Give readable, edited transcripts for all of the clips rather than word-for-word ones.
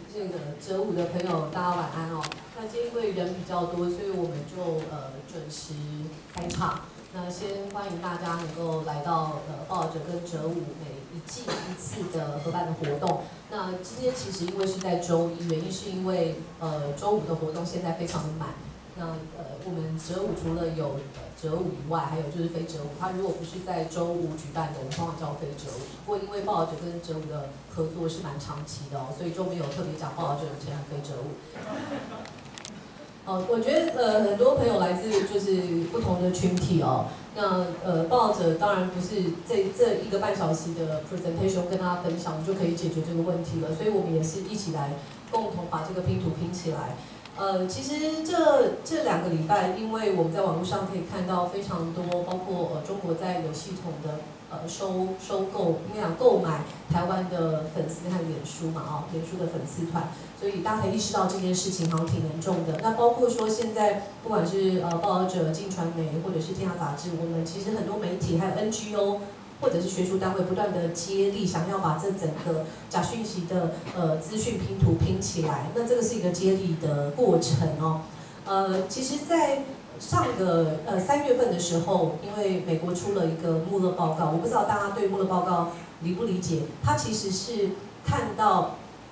这个折舞的朋友，大家晚安哦。那今天因为人比较多，所以我们就准时开场。那先欢迎大家能够来到报道者跟折舞每一季一次的合办的活动。那今天其实因为是在周一，原因是因为周五的活动现在非常的满。那我们折舞除了有折舞以外，还有就是非折舞。它如果不是在周五举办的，我们通常叫非折舞。不过因为报道者跟折舞的合作是蛮长期的哦，所以就没有特别讲报道者承认非折舞。我觉得很多朋友来自就是不同的群体哦。那报道者当然不是这1个半小时的 presentation 跟大家分享就可以解决这个问题了，所以我们也是一起来共同把这个拼图拼起来。其实这2个礼拜，因为我们在网络上可以看到非常多，包括中国在有系统的收购，应该讲购买台湾的粉丝和脸书嘛，脸书的粉丝团，所以大家才意识到这件事情好像挺严重的。那包括说现在不管是报道者、镜传媒或者是天下杂志，我们其实很多媒体还有 NGO。或者是学术单位不断的接力，想要把这整个假讯息的资讯拼图拼起来，那这个是一个接力的过程哦。其实，在上个3月份的时候，因为美国出了一个穆勒报告，我不知道大家对穆勒报告理不理解，它其实是看到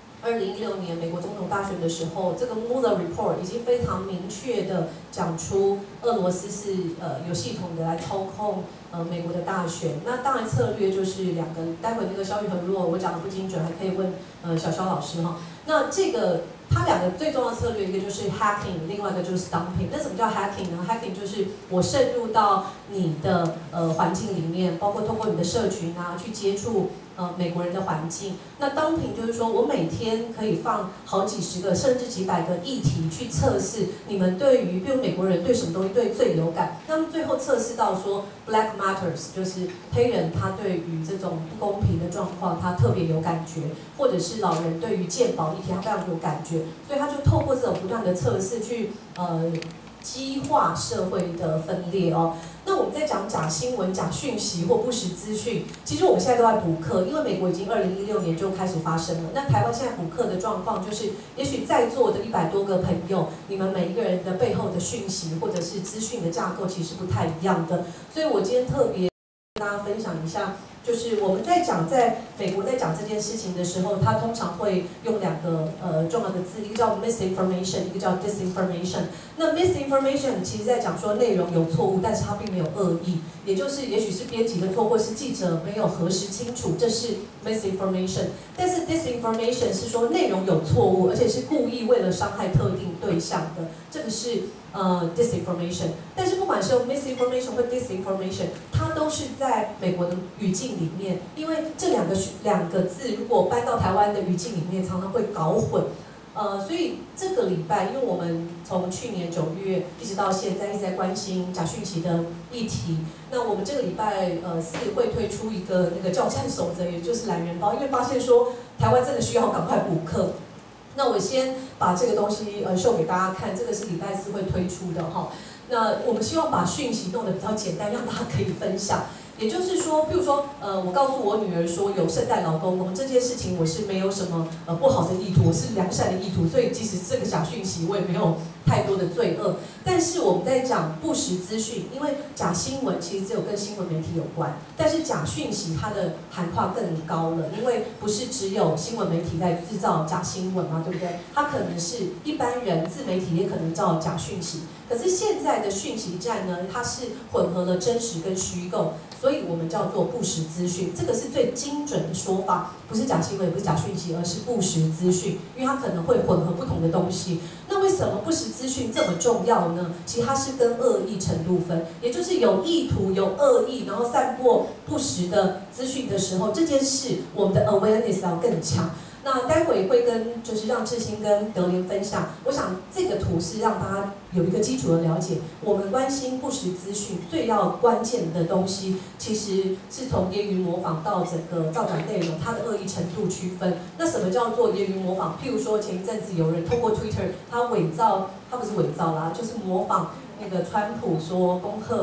2016年美国总统大选的时候，这个 Mueller Report 已经非常明确的讲出俄罗斯是有系统的来操控美国的大选。那当然策略就是2个，待会那个肖玉恒如果我讲的不精准，还可以问小肖老师哈。那这个它2个最重要的策略，一个就是 hacking， 另外一个就是 stumping。那什么叫 hacking 呢 ？hacking 就是我渗入到你的环境里面，包括通过你的社群啊去接触。美国人的环境，那dumping就是说我每天可以放好几十个甚至几百个议题去测试你们对于，比如美国人对什么东西最有感，那么最后测试到说 Black Matters 就是黑人他对于这种不公平的状况他特别有感觉，或者是老人对于健保议题他非常有感觉，所以他就透过这种不断的测试去激化社会的分裂哦。那我们在讲假新闻、假讯息或不实资讯，其实我们现在都在补课，因为美国已经2016年就开始发生了。那台湾现在补课的状况就是，也许在座的100多个朋友，你们每一个人的背后的讯息或者是资讯的架构其实不太一样的，所以我今天特别跟大家分享一下。就是我们在美国在讲这件事情的时候，它通常会用2个重要的字，一个叫 misinformation， 一个叫 disinformation。那 misinformation 其实在讲说内容有错误，但是它并没有恶意，也就是也许是编辑的错，或是记者没有核实清楚，这是 misinformation。但是 disinformation 是说内容有错误，而且是故意为了伤害特定对象的，这个是disinformation。但是不管是用 misinformation 或 disinformation， 它都是在美国的语境里面，因为这两个字如果搬到台湾的语境里面，常常会搞混。所以这个礼拜，因为我们从去年9月一直到现在一直在关心假讯息的议题，那我们这个礼拜4会推出一个那个教战守则，也就是懒人包，因为发现说台湾真的需要赶快补课。那我先把这个东西秀给大家看，这个是礼拜4会推出的哈。那我们希望把讯息弄得比较简单，让大家可以分享。也就是说，譬如说，我告诉我女儿说有圣诞老公公这件事情，我是没有什么不好的意图，我是良善的意图，所以即使这个假讯息，我也没有太多的罪恶。但是我们在讲不实资讯，因为假新闻其实只有跟新闻媒体有关，但是假讯息它的涵跨更高了，因为不是只有新闻媒体在制造假新闻嘛，对不对？它可能是一般人自媒体也可能造假讯息。可是现在的讯息战呢，它是混合了真实跟虚构，所以我们叫做不实资讯，这个是最精准的说法，不是假新闻，也不是假讯息，而是不实资讯，因为它可能会混合不同的东西。那为什么不实资讯这么重要呢？其实它是跟恶意程度分，也就是有意图、有恶意，然后散播不实的资讯的时候，这件事我们的 awareness 要更强。那待会会跟就是让志兴跟德林分享，我想这个图是让大家有一个基础的了解。我们关心不实资讯最要关键的东西，其实是从揶揄模仿到整个造假内容它的恶意程度区分。那什么叫做揶揄模仿？譬如说前一阵子有人透过 Twitter， 他伪造，他不是伪造啦，就是模仿那个川普说恭贺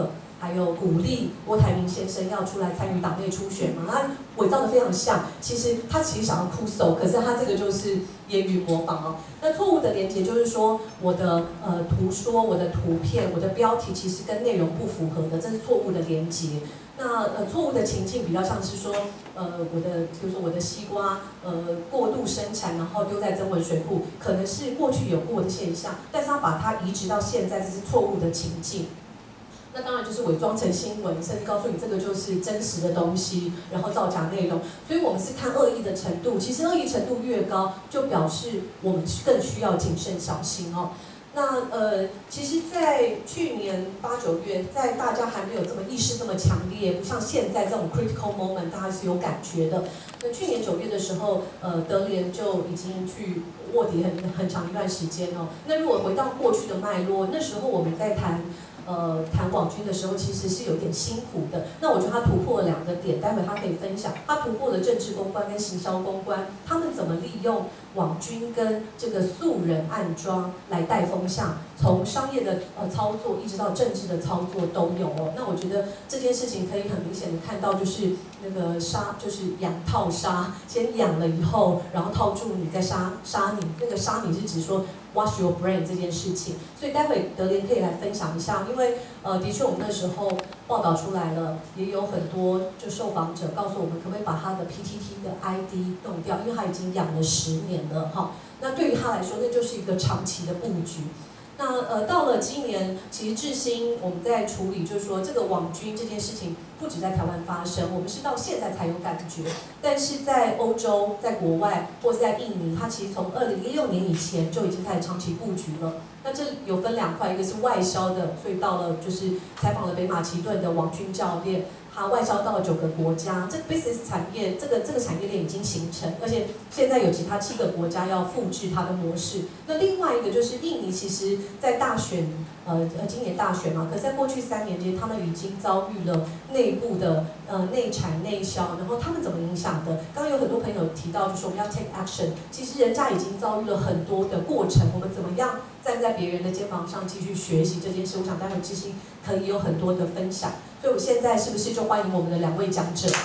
还有鼓励郭台铭先生要出来参与党内初选嘛，他伪造的非常像，其实想要哭手，可是他这个就是言语模仿哦。那错误的连结就是说我的图说、我的图片、我的标题其实跟内容不符合的，这是错误的连结。那错误的情境比较像是说，比如说我的西瓜，过度生产，然后丢在增文水库，可能是过去有过的现象，但是他把它移植到现在，这是错误的情境。那当然就是伪装成新闻，甚至告诉你这个就是真实的东西，然后造假内容。所以我们是看恶意的程度，其实恶意程度越高，就表示我们更需要谨慎小心哦。那其实，在去年8、9月，在大家还没有这么意识这么强烈，不像现在这种 critical moment， 大家是有感觉的。那去年9月的时候，德联就已经去卧底很长一段时间哦。那如果回到过去的脉络，那时候我们在谈网军的时候，其实是有点辛苦的。那我觉得他突破了2个点，待会他可以分享。他突破了政治公关跟行销公关，他们怎么利用网军跟这个素人暗装来带风向，从商业的操作一直到政治的操作都有哦。那我觉得这件事情可以很明显的看到，就是那个就是养套杀，先养了以后，然后套住你再杀你。那个杀你是指说 wash your brain 这件事情。所以待会德联可以来分享一下，因为的确我们那时候报道出来了，也有很多就受访者告诉我们，可不可以把他的 PTT 的 ID 弄掉，因为他已经养了10年了哈。那对于他来说，那就是一个长期的布局。那到了今年，其实致新我们在处理，就是说这个网军这件事情不止在台湾发生，我们是到现在才有感觉。但是在欧洲、在国外或是在印尼，它其实从2016年以前就已经开始长期布局了。那这有分2块，一个是外销的，所以到了就是采访了北马其顿的网军教练。它外销到了9个国家，这个 business 产业，这个产业链已经形成，而且现在有其他7个国家要复制它的模式。那另外一个就是印尼，其实在大选，今年大选嘛，可是在过去3年间，他们已经遭遇了内部的内产内销，然后他们怎么影响的？刚刚有很多朋友提到，就说我们要 take action， 其实人家已经遭遇了很多的过程，我们怎么样站在别人的肩膀上继续学习这件事？我想待会知悉可以有很多的分享。所以我现在是不是就欢迎我们的2位讲者？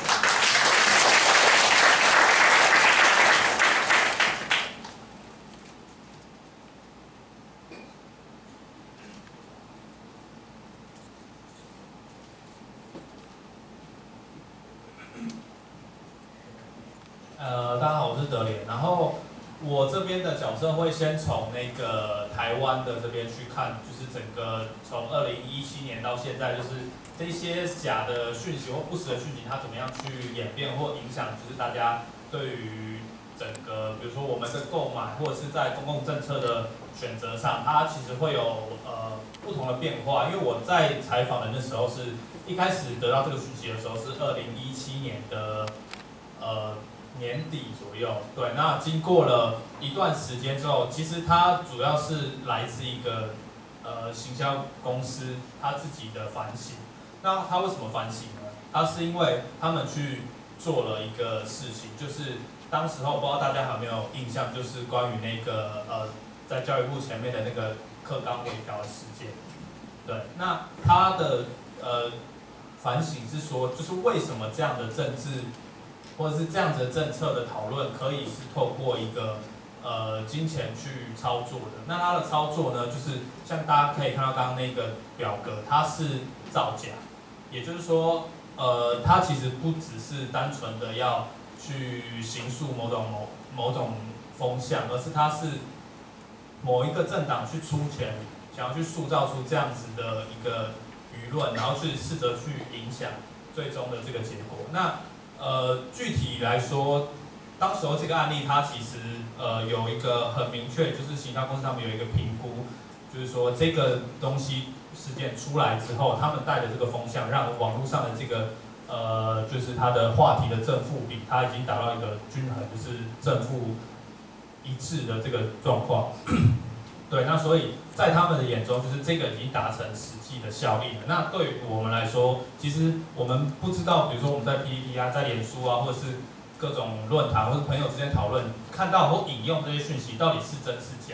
大家好，我是德联。然后我这边的角色会先从那个台湾的这边去看，就是整个从2017年到现在，就是这些假的讯息或不实的讯息，它怎么样去演变或影响，就是大家对于整个，比如说我们的购买或者是在公共政策的选择上，它其实会有不同的变化。因为我在采访的那时候是一开始得到这个讯息的时候是2017年的年底左右，对。那经过了一段时间之后，其实它主要是来自一个行销公司他自己的反省。那他为什么反省呢？他是因为他们去做了一个事情，就是当时候不知道大家有没有印象，就是关于那个在教育部前面的那个课纲微调的事件。对，那他的反省是说，就是为什么这样的政治或者是这样子的政策的讨论，可以是透过一个金钱去操作的。那它的操作呢，就是像大家可以看到刚刚那个表格，它是造假，也就是说，它其实不只是单纯的要去形塑某种风向，而是它是某一个政党去出钱，想要去塑造出这样子的一个舆论，然后去试着去影响最终的这个结果。那具体来说，当时候这个案例它其实有一个很明确，就是行销公司他们有一个评估，就是说这个东西事件出来之后，他们带的这个风向，让网络上的这个就是它的话题的正负比，它已经达到一个均衡，就是正负一致的这个状况。对，那所以在他们的眼中，就是这个已经达成实际的效益了。那对于我们来说，其实我们不知道，比如说我们在 PTT 啊，在脸书啊，或者是各种论坛或者朋友之间讨论，看到或引用这些讯息到底是真是假。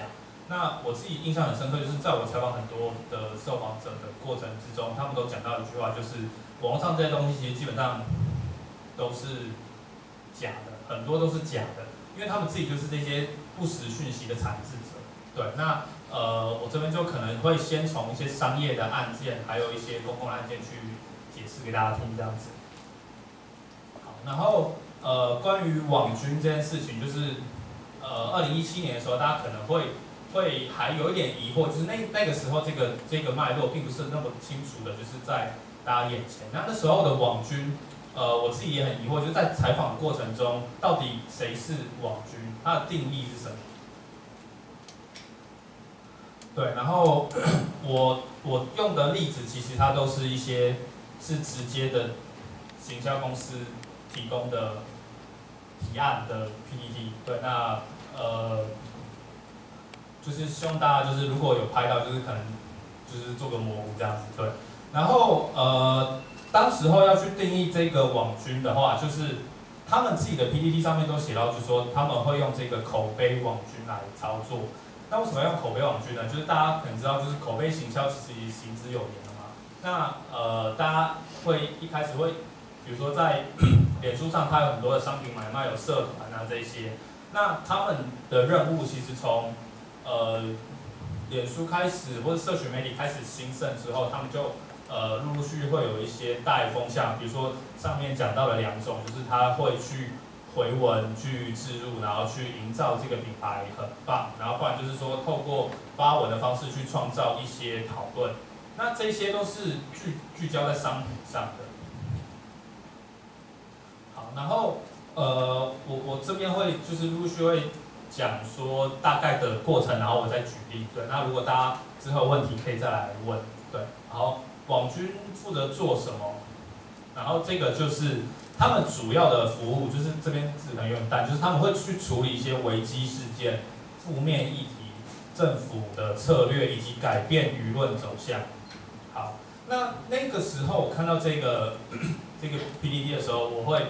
那我自己印象很深刻，就是在我采访很多的受访者的过程之中，他们都讲到一句话，就是网络上这些东西其实基本上都是假的，很多都是假的，因为他们自己就是这些不实讯息的产制者。对，那我这边就可能会先从一些商业的案件，还有一些公共的案件去解释给大家听，这样子。好，然后关于网军这件事情，就是2017年的时候，大家可能会还有一点疑惑，就是那个时候这个脉络并不是那么清楚的，就是在大家眼前。那时候的网军，我自己也很疑惑，就是在采访过程中，到底谁是网军，它的定义是什么？对，然后我用的例子其实它都是一些是直接的行销公司提供的提案的 PPT。对，那就是希望大家就是如果有拍到，就是可能就是做个模糊这样子。对，然后当时候要去定义这个网军的话，就是他们自己的 PPT 上面都写到，就是说他们会用这个口碑网军来操作。那为什么要用口碑网军呢？就是大家可能知道，就是口碑行销其实行之有年了嘛。那大家会一开始会，比如说在脸书上，它有很多的商品买卖，有社团啊这些。那他们的任务其实从脸书开始或者社群媒体开始兴盛之后，他们就陆陆续续会有一些带风向，比如说上面讲到了2种，就是他会去回文去置入，然后去营造这个品牌很棒，然后不然就是说透过发文的方式去创造一些讨论，那这些都是聚焦在商品上的。好，然后我这边会就是陆续会讲说大概的过程，然后我再举例。对，那如果大家之后有问题可以再来问。对，好，网军负责做什么？然后这个就是他们主要的服务，就是这边字可能有点淡，就是他们会去处理一些危机事件、负面议题、政府的策略以及改变舆论走向。好，那个时候我看到这个PPT 的时候，我会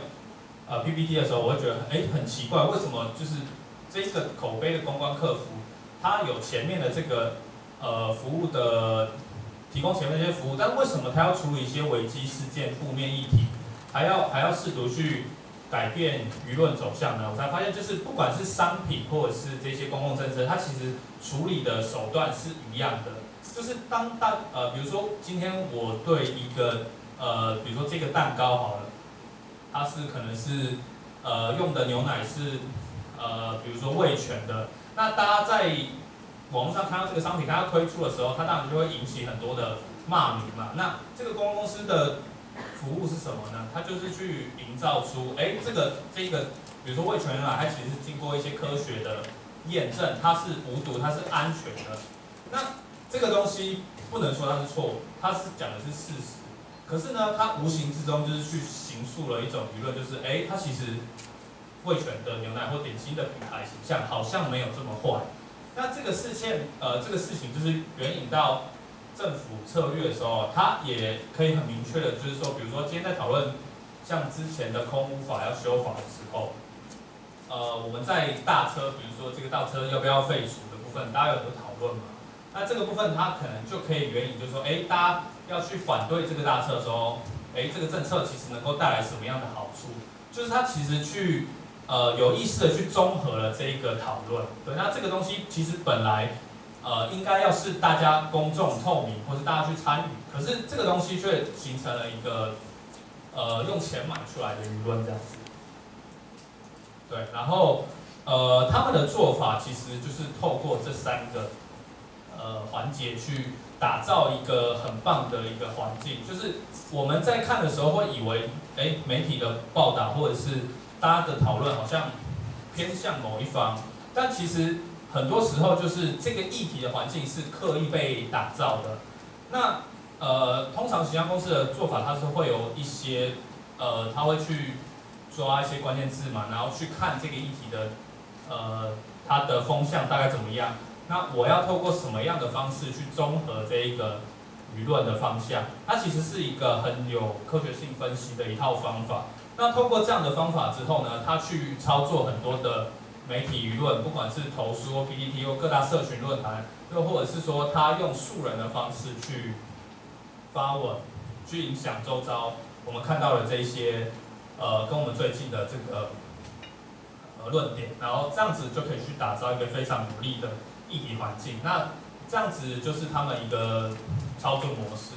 PPT 的时候，我会觉得很奇怪，为什么就是这个口碑的公关客服，他有前面的这个服务的提供前面这些服务，但为什么他要处理一些危机事件、负面议题，还要试图去改变舆论走向呢？我才发现，就是不管是商品或者是这些公共政策，它其实处理的手段是一样的。就是比如说今天我对一个比如说这个蛋糕好了，它是可能是用的牛奶是比如说味全的，那大家在网络上看到这个商品，它要推出的时候，它当然就会引起很多的骂名嘛。那这个公关公司的服务是什么呢？它就是去营造出，这个，比如说味全牛奶，它其实是经过一些科学的验证，它是无毒，它是安全的。那这个东西不能说它是错误，它是讲的是事实。可是呢，它无形之中就是去形塑了一种舆论，就是它其实味全的牛奶或点心的品牌形象好像没有这么坏。那这个事情就是援引到政府策略的时候，它也可以很明确的，就是说，比如说今天在讨论像之前的空污法要修法的时候，我们在大车，比如说这个大车要不要废除的部分，大家有很多讨论嘛。那这个部分它可能就可以援引，就是说，大家要去反对这个大车的时候，这个政策其实能够带来什么样的好处？就是它其实去有意识的去综合了这一个讨论。对，那这个东西其实本来应该要是大家公众透明，或是大家去参与，可是这个东西却形成了一个用钱买出来的舆论这样子。对，然后他们的做法其实就是透过这3个环节去打造一个很棒的一个环境，就是我们在看的时候会以为，媒体的报道或者是大家的讨论好像偏向某一方，但其实很多时候就是这个议题的环境是刻意被打造的。那通常行销公司的做法，它是会有一些它会去抓一些关键字嘛，然后去看这个议题的它的风向大概怎么样。那我要透过什么样的方式去综合这一个舆论的方向？它其实是一个很有科学性分析的一套方法。那透过这样的方法之后呢，它去操作很多的媒体舆论，不管是投书、PTT 或各大社群论坛，又或者是说他用素人的方式去发文，去影响周遭我们看到的这一些跟我们最近的这个论点，然后这样子就可以去打造一个非常有利的议题环境。那这样子就是他们一个操作模式。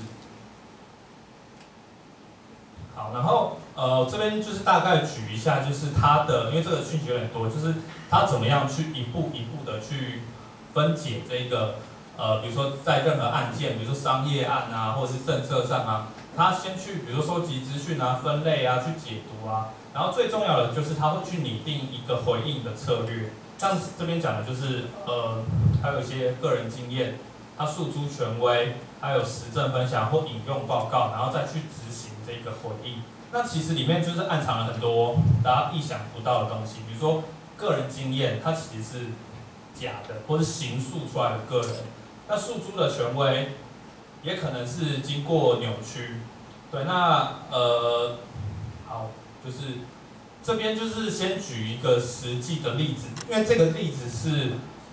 好，然后这边就是大概举一下，就是它的，因为这个讯息有点多，就是它怎么样去一步一步的去分解这个比如说在任何案件，比如说商业案啊，或者是政策上啊，它先去比如说收集资讯啊、分类啊、去解读啊，然后最重要的就是它会去拟定一个回应的策略。像这边讲的就是还有一些个人经验，它诉诸权威，还有实证分享或引用报告，然后再去执行这个回应。那其实里面就是暗藏了很多大家意想不到的东西，比如说个人经验，它其实是假的，或是形塑出来的个人。那诉诸的权威也可能是经过扭曲。对，那好，就是这边就是先举一个实际的例子，因为这个例子是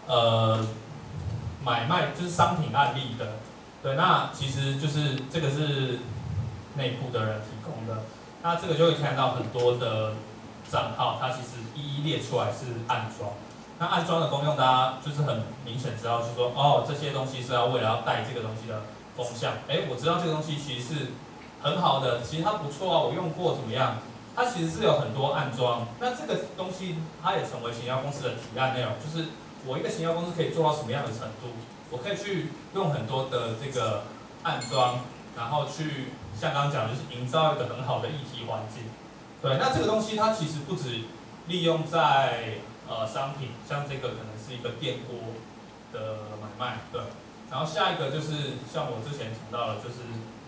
买卖就是商品案例的。对，那其实就是这个是内部的人提供的，那这个就会看到很多的账号，它其实一一列出来是暗装。那暗装的功用，大家就是很明显知道，就是说，哦，这些东西是要为了要带这个东西的风向。我知道这个东西其实是很好的，其实它不错啊，我用过怎么样？它其实是有很多暗装。那这个东西它也成为行销公司的提案内容，就是我一个行销公司可以做到什么样的程度？我可以去用很多的这个暗装，然后去像刚刚讲，就是营造一个很好的议题环境。对，那这个东西它其实不止利用在商品，像这个可能是一个电锅的买卖，对。然后下一个就是像我之前讲到的，就是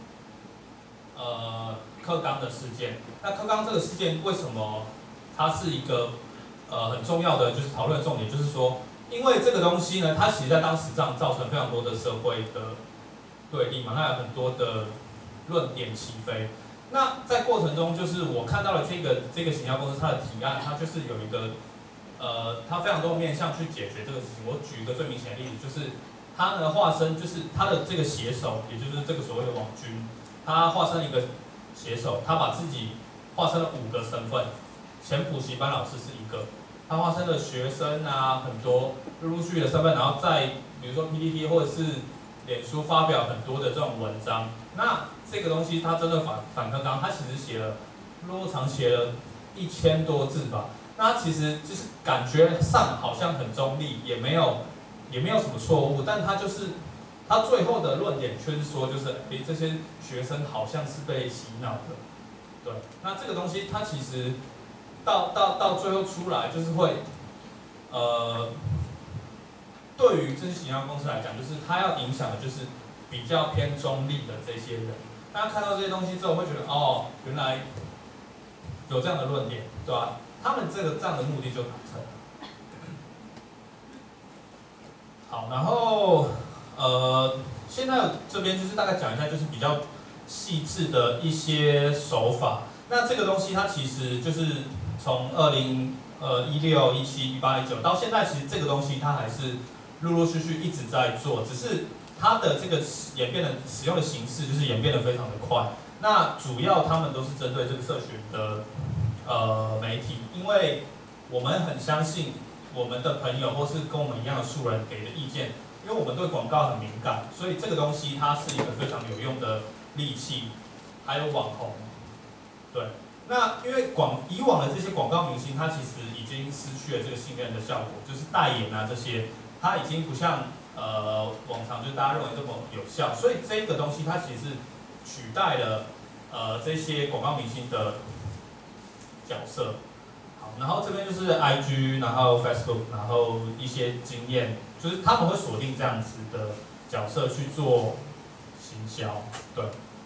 课纲的事件。那课纲这个事件为什么它是一个很重要的就是讨论的重点，就是说，因为这个东西呢，它其实在当时造成非常多的社会的对立嘛，那有很多的论点起飞。那在过程中，就是我看到了这个行销公司它的提案，它就是有一个它非常多面向去解决这个事情。我举一个最明显的例子，就是它呢化身就是它的这个写手，也就是这个所谓的网军，他化身一个写手，他把自己化身了5个身份，前补习班老师是一个，他化身了学生啊，很多陆续的身份，然后在比如说 PTT 或者是脸书发表很多的这种文章。那这个东西它真的反课纲，它其实写了落长写了1000多字吧。那它其实就是感觉上好像很中立，也没有什么错误，但它就是他最后的论点却是说，就是这些学生好像是被洗脑的。对，那这个东西它其实到最后出来，就是会对于这些行销公司来讲，就是它要影响的就是比较偏中立的这些人。大家看到这些东西之后，会觉得哦，原来有这样的论点，对吧？他们这样的目的就达成了。好，然后现在这边就是大概讲一下，就是比较细致的一些手法。那这个东西它其实就是从2016、17、18、19到现在，其实这个东西它还是陆续一直在做，只是它的这个演变的使用的形式就是演变得非常的快。那主要他们都是针对这个社群的媒体，因为我们很相信我们的朋友或是跟我们一样的素人给的意见，因为我们对广告很敏感，所以这个东西它是一个非常有用的利器。还有网红，对，那因为以往的这些广告明星，他其实已经失去了这个信任的效果，就是代言啊这些，它已经不像往常就是大家认为这么有效，所以这个东西它其实是取代了这些广告明星的角色。好，然后这边就是 IG， 然后 Facebook， 然后一些经验，就是他们会锁定这样子的角色去做行销，对。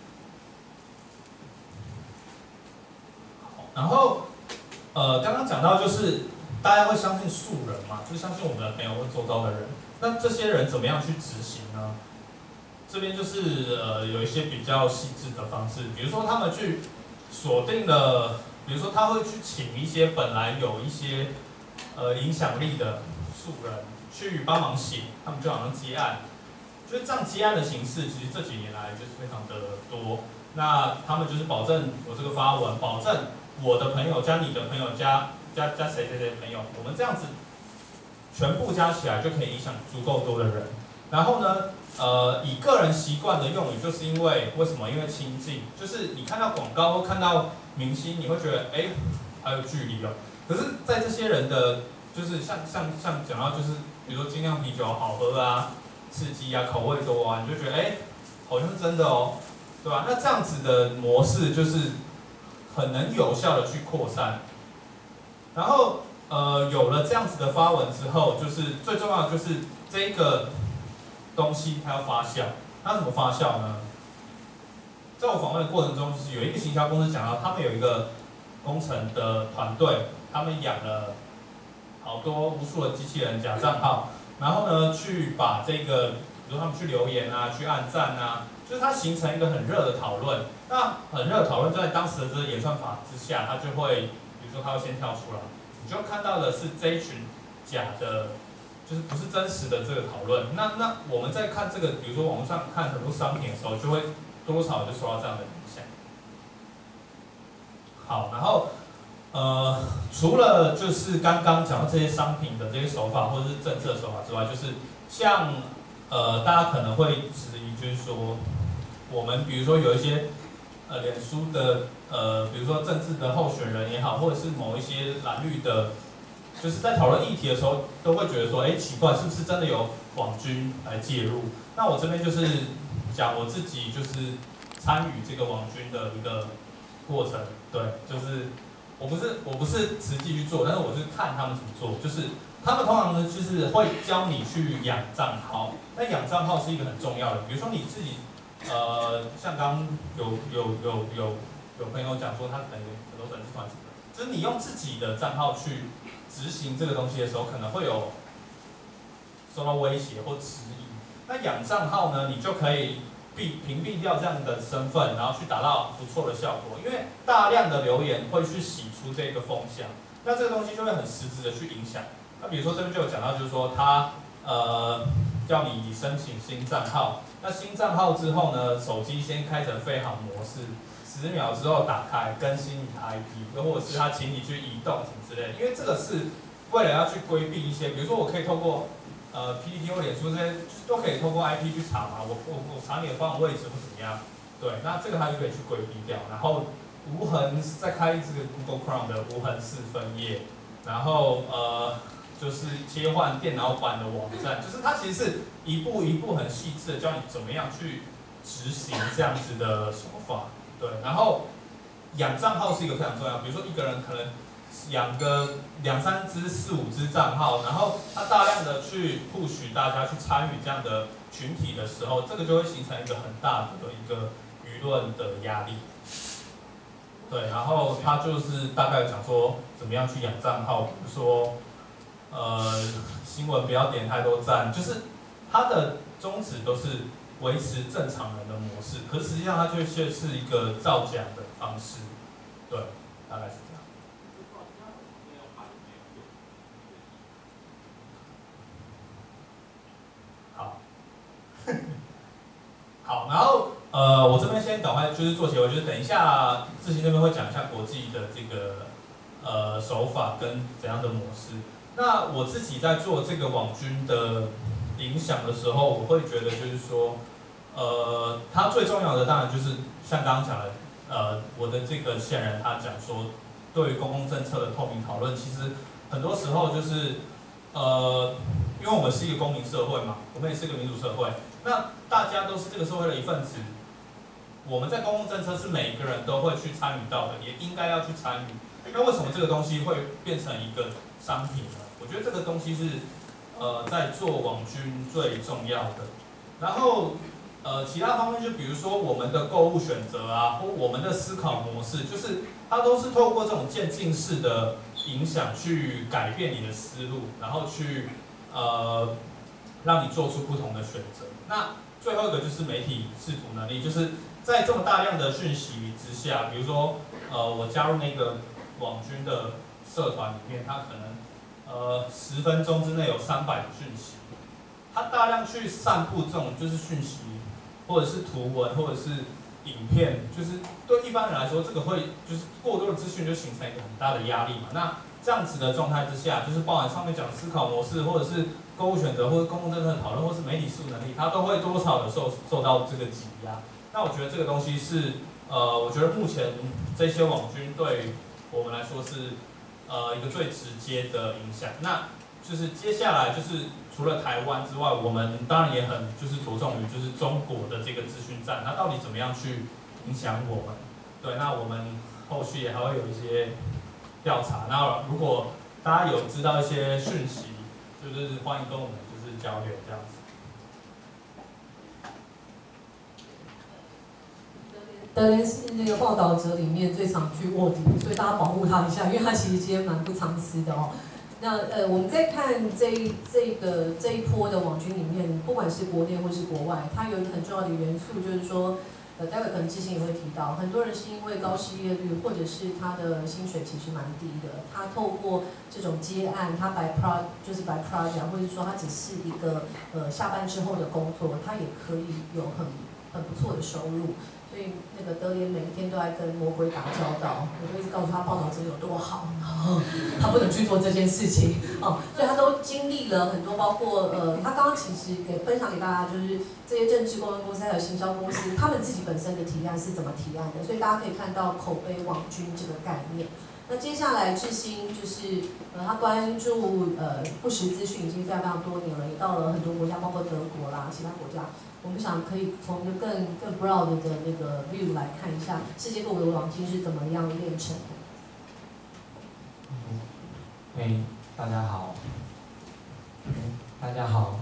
然后，刚刚讲到就是大家会相信素人嘛，就是相信我们的朋友或周遭的人。那这些人怎么样去执行呢？这边就是有一些比较细致的方式，比如说他们去锁定了，比如说他会去请一些本来有一些影响力的素人去帮忙写，他们就好像接案，就是这样接案的形式，其实这几年来就是非常的多。那他们就是保证我这个发文，保证我的朋友加你的朋友加谁谁谁的朋友，我们这样子全部加起来就可以影响足够多的人。然后呢，以个人习惯的用语，就是因为为什么？因为亲近，就是你看到广告或看到明星，你会觉得还有距离哦。可是，在这些人的，就是像讲到就是，比如说精酿啤酒好喝啊、刺激啊、口味多啊，你就觉得好像是真的哦，对吧？那这样子的模式就是很能有效的去扩散。然后有了这样子的发文之后，就是最重要的就是这个东西它要发酵，它怎么发酵呢？在我访问的过程中，就是有一个行销公司讲到，他们有一个工程的团队，他们养了好多无数的机器人假账号，然后呢，去把这个，比如他们去留言啊，去按赞啊，就是它形成一个很热的讨论。那很热的讨论，在当时的这个演算法之下，它就会，比如说它会先跳出来，你就看到的是这一群假的。就是不是真实的这个讨论，那我们在看这个，比如说网络上看很多商品的时候，就会多多少少就受到这样的影响。好，然后除了就是刚刚讲到这些商品的这些手法或者是政策手法之外，就是像大家可能会质疑，就是说我们比如说有一些脸书的比如说政治的候选人也好，或者是某一些蓝绿的。就是在讨论议题的时候，都会觉得说，奇怪，是不是真的有网军来介入？那我这边就是讲我自己就是参与这个网军的一个过程，对，就是我不是实际去做，但是我是看他们怎么做，就是他们通常呢就是会教你去养账号，那养账号是一个很重要的，比如说你自己像刚有朋友讲说他可能有很多粉丝团什么的，就是你用自己的账号去。执行这个东西的时候，可能会有受到威胁或质疑。那养账号呢，你就可以屏蔽掉这样的身份，然后去达到不错的效果。因为大量的留言会去洗出这个风向，那这个东西就会很实质的去影响。那比如说这边就有讲到，就是说他叫你申请新账号，那新账号之后呢，手机先开成飞行模式。10秒之后打开更新你的 IP， 又或者是他请你去移动什么之类的，因为这个是为了要去规避一些，比如说我可以透过PTT 或脸书这些，就是都可以透过 IP 去查嘛，我查你的方向位置或怎么样，对，那这个它就可以去规避掉，然后无痕再开这个 Google Chrome 的无痕式分页，然后就是切换电脑版的网站，就是它其实是一步一步很细致的教你怎么样去执行这样子的手法。对，然后养账号是一个非常重要，比如说一个人可能养个2、3只、4、5只账号，然后他大量的去push大家去参与这样的群体的时候，这个就会形成一个很大的一个舆论的压力。对，然后他就是大概讲说怎么样去养账号，比如说新闻不要点太多赞，就是他的宗旨都是。维持正常人的模式，可是实际上它却是一个造假的方式，对，大概是这样。好，好，然后我这边先赶快就是做结尾，就是等一下志兴这边会讲一下国际的这个手法跟怎样的模式。那我自己在做这个网军的影响的时候，我会觉得就是说。它最重要的当然就是像刚刚讲的，我的这个线人他讲说，对于公共政策的透明讨论，其实很多时候就是因为我们是一个公民社会嘛，我们也是一个民主社会，那大家都是这个社会的一份子，我们在公共政策是每一个人都会去参与到的，也应该要去参与。那为什么这个东西会变成一个商品呢？我觉得这个东西是在做网军最重要的，然后。其他方面就比如说我们的购物选择啊，或我们的思考模式，就是它都是透过这种渐进式的影响去改变你的思路，然后去让你做出不同的选择。那最后一个就是媒体识图能力，就是在这么大量的讯息之下，比如说我加入那个网军的社团里面，他可能 10分钟之内有300个讯息，他大量去散布这种就是讯息，或者是图文，或者是影片，就是对一般人来说，这个会就是过多的资讯就形成一个很大的压力嘛。那这样子的状态之下，就是包含上面讲的思考模式，或者是购物选择，或者公共政策讨论，或是媒体识读能力，它都会多少的受到这个挤压。那我觉得这个东西是我觉得目前这些网军对我们来说是一个最直接的影响。那就是接下来就是除了台湾之外，我们当然也很就是着重于就是中国的这个资讯战，那到底怎么样去影响我们？对，那我们后续也还会有一些调查。那如果大家有知道一些讯息，就是欢迎跟我们就是交流这样子。 德联是那个报道者里面最常去卧底，所以大家保护他一下，因为他其实今天蛮不藏私的哦。那我们在看这一波的网军里面，不管是国内或是国外，它有一个很重要的元素，就是说，待会可能志兴也会提到，很多人是因为高失业率，或者是他的薪水其实蛮低的，他透过这种接案，他就是 by project， 或者说他只是一个下班之后的工作，他也可以有很不错的收入。所以那个德联每一天都在跟魔鬼打交道，我就一直告诉他报道者有多好，然后他不能去做这件事情哦，所以他都经历了很多，包括他刚刚其实分享给大家，就是这些政治公关公司还有行销公司，他们自己本身的提案是怎么提案的，所以大家可以看到口碑网军这个概念。那接下来志兴就是他关注不实资讯已经非常非常多年了，也到了很多国家，包括德国啦，其他国家。我们想可以从一个更 broad 的那个 view 来看一下世界各国的网军是怎么样炼成的。 大家好。大家好。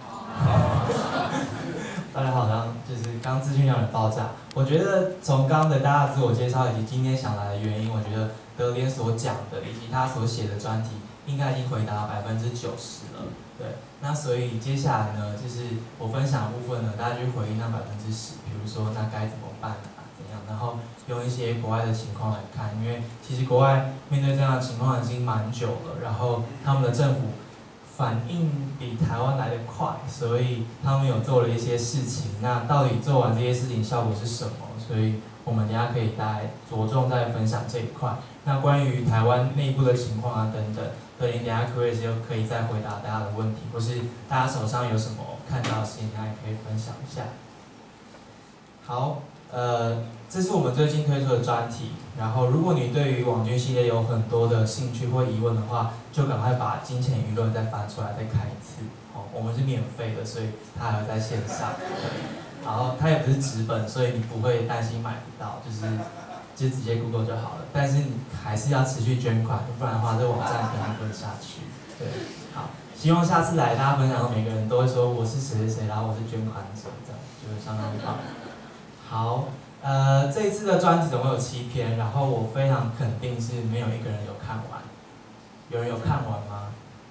大家好，就是刚资讯量的爆炸。我觉得从刚刚的大家自我介绍以及今天想来的原因，我觉得德联所讲的以及他所写的专题，应该已经回答90%了。对，那所以接下来呢，就是我分享的部分呢，大家去回应那10%，比如说那该怎么办啊，怎样，然后用一些国外的情况来看，因为其实国外面对这样的情况已经蛮久了，然后他们的政府反应比台湾来得快，所以他们有做了一些事情。那到底做完这些事情效果是什么？所以我们等一下可以再着重再分享这一块。那关于台湾内部的情况啊等等，等一下 Chris 就可以再回答大家的问题，或是大家手上有什么看到的事情，大家也可以分享一下。好，这是我们最近推出的专题。然后，如果你对于网军系列有很多的兴趣或疑问的话，就赶快把金钱舆论再翻出来，再看一次。哦，我们是免费的，所以它还会在线上。然后它也不是纸本，所以你不会担心买不到，就直接 Google 就好了。但是你还是要持续捐款，不然的话这网站可能不会下去。对，好，希望下次来大家分享的每个人都会说我是谁谁谁，然后我是捐款者，这样就是相当棒。好，这一次的专辑总共有7篇，然后我非常肯定是没有一个人有看完。有人有看完吗？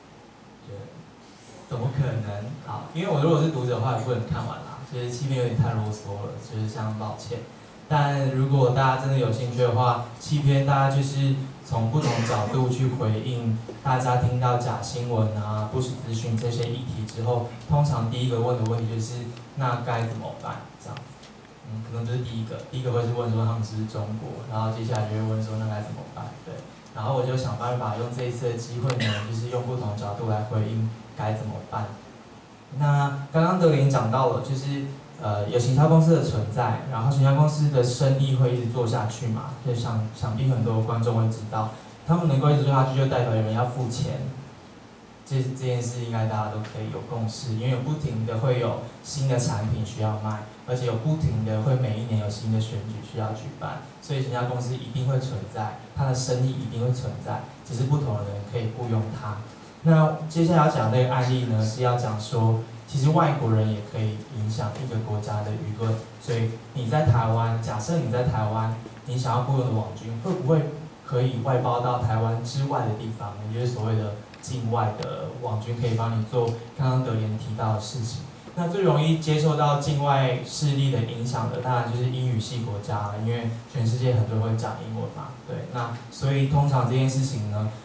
怎么可能？好，因为我如果是读者的话，也不能看完啦。其实7篇有点太啰嗦了，就是相当抱歉。但如果大家真的有兴趣的话，7篇大家就是从不同角度去回应大家听到假新闻啊、不实资讯这些议题之后，通常第一个问的问题就是那该怎么办？这样，可能这是第一个会是问说他们是不是中国，然后接下来就会问说那该怎么办？对，然后我就想办法用这一次的机会呢，就是用不同角度来回应该怎么办。那刚刚德林讲到了，就是有行销公司的存在，然后行销公司的生意会一直做下去嘛，就想必很多观众会知道，他们能够一直做下去，就代表有人要付钱。这件事应该大家都可以有共识，因为有不停的会有新的产品需要卖，而且有不停的会每一年有新的选举需要举办，所以行销公司一定会存在，它的生意一定会存在，只是不同的人可以雇佣它。那接下来要讲这个案例呢，是要讲说，其实外国人也可以影响一个国家的舆论。所以你在台湾，假设你在台湾，你想要雇佣的网军会不会可以外包到台湾之外的地方？也就是所谓的境外的网军可以帮你做刚刚德联提到的事情。那最容易接受到境外势力的影响的，当然就是英语系国家，因为全世界很多人会讲英文嘛，对。那所以通常这件事情呢，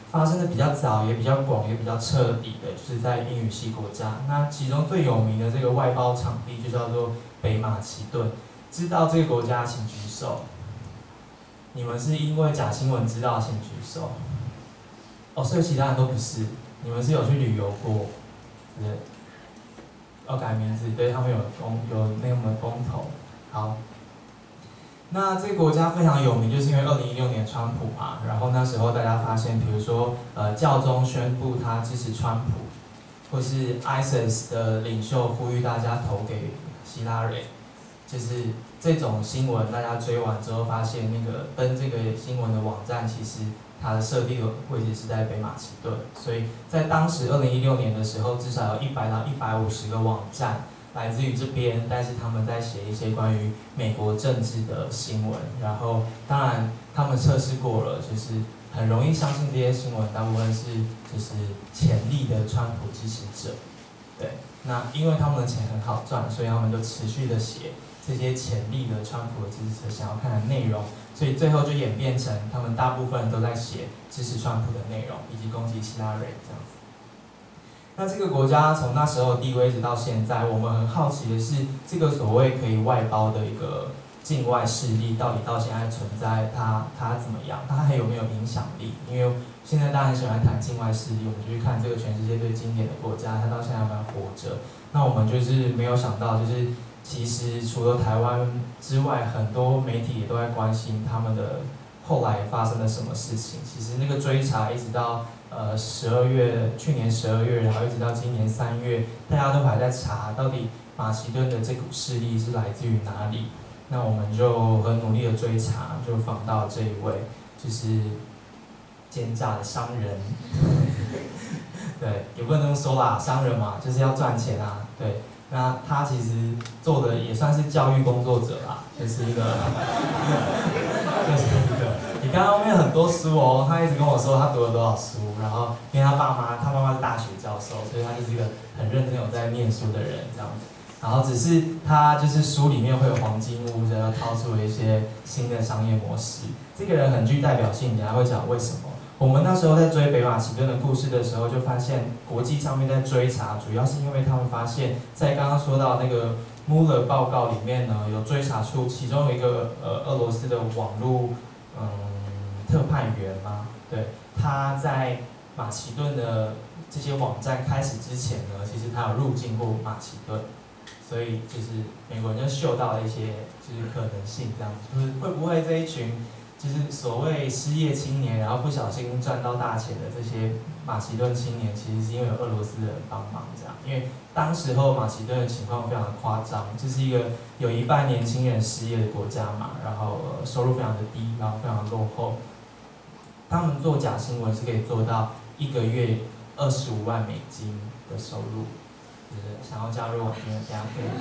发生的比较早，也比较广，也比较彻底的，就是在英语系国家。那其中最有名的这个外包场地就叫做北马其顿。知道这个国家请举手。你们是因为假新闻知道，请举手。哦，所以其他人都不是。你们是有去旅游过，对？要改名字，对，他们有那么公投。好。那这个国家非常有名，就是因为2016年川普嘛，然后那时候大家发现，比如说教宗宣布他支持川普，或是 ISIS 的领袖呼吁大家投给希拉蕊，就是这种新闻，大家追完之后发现，那个登这个新闻的网站其实它的设定的位置是在北马其顿，所以在当时2016年的时候，至少有100到150个网站。来自于这边，但是他们在写一些关于美国政治的新闻，然后当然他们测试过了，就是很容易相信这些新闻，大部分是就是潜力的川普支持者，对，那因为他们的钱很好赚，所以他们就持续的写这些潜力的川普的支持者想要看的内容，所以最后就演变成他们大部分人都在写支持川普的内容，以及攻击希拉蕊这样子。那这个国家从那时候的地位一直到现在，我们很好奇的是，这个所谓可以外包的一个境外势力，到底到现在存在它怎么样？它还有没有影响力？因为现在大家很喜欢谈境外势力，我们就去看这个全世界最经典的国家，它到现在还活着。那我们就是没有想到，就是其实除了台湾之外，很多媒体也都在关心他们的后来发生了什么事情。其实那个追查一直到去年12月，然后一直到今年3月，大家都还在查到底马其顿的这股势力是来自于哪里。那我们就很努力的追查，就访到这一位，就是奸诈的商人。对，也不能这么说啦，商人嘛，就是要赚钱啊。对，那他其实做的也算是教育工作者啦，就是一个，你看后面很多书哦，他一直跟我说他读了多少书，然后因为他妈妈是大学教授，所以他就是一个很认真有在念书的人这样子。然后只是他就是书里面会有黄金屋，然后掏出了一些新的商业模式。这个人很具代表性，等下会讲为什么。我们那时候在追北马其顿的故事的时候，就发现国际上面在追查，主要是因为他们发现，在刚刚说到那个穆勒报告里面呢，有追查出其中有一个俄罗斯的网络特派员嘛，对，他在马其顿的这些网站开始之前呢，其实他有入境过马其顿，所以就是美国人就嗅到了一些就是可能性，这样子，就是会不会这一群就是所谓失业青年，然后不小心赚到大钱的这些马其顿青年，其实是因为有俄罗斯人帮忙这样，因为当时候马其顿的情况非常的夸张，这是一个有一半年轻人失业的国家嘛，然后收入非常的低，然后非常的落后。他们做假新闻是可以做到1个月25万美金的收入，就是想要加入我们等下可以，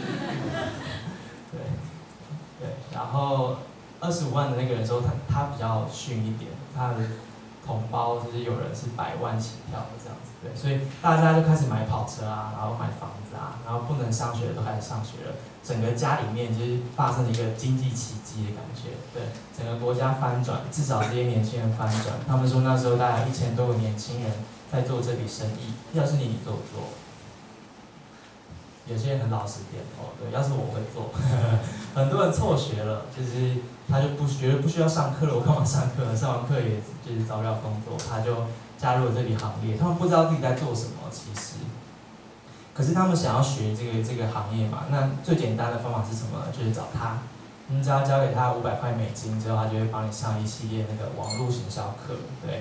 对，然后25万的那个人说他比较逊一点，他的同胞就是有人是100万起跳的这样子，对，所以大家就开始买跑车啊，然后买房子啊，然后不能上学的都开始上学了，整个家里面就是发生了一个经济奇迹的感觉，对，整个国家翻转，至少这些年轻人翻转。他们说那时候大概1000多个年轻人在做这笔生意，要是你做不做？有些人很老实点头，对，要是我会做。很多人辍学了，就是他就觉得不需要上课了，我干嘛上课？上完课也就是找不了工作，他就加入了这笔行列。他们不知道自己在做什么，其实。可是他们想要学这个行业嘛，那最简单的方法是什么呢？就是找他，你只要交给他500块美金之后，他就会帮你上一系列那个网络行销课，对，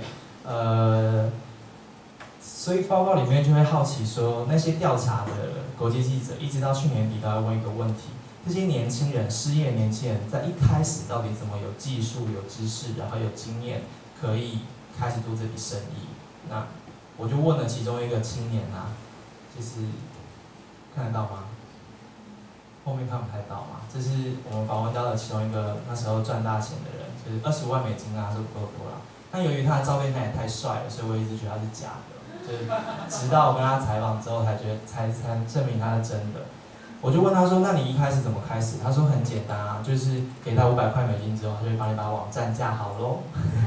所以报告里面就会好奇说，那些调查的国际记者一直到去年底都在问一个问题：这些年轻人，失业年轻人在一开始到底怎么有技术、有知识，然后有经验，可以开始做这笔生意？那我就问了其中一个青年啊，就是看得到吗？后面看不太到嘛。这是我们访问到的其中一个那时候赚大钱的人，就是25万美金啊，是不够多啦。但由于他的照片看也太帅了，所以我一直觉得他是假的。就是直到我跟他采访之后，才证明他是真的。我就问他说：“那你一开始怎么开始？”他说：“很简单啊，就是给他500块美金之后，他就会帮你把网站架好喽。”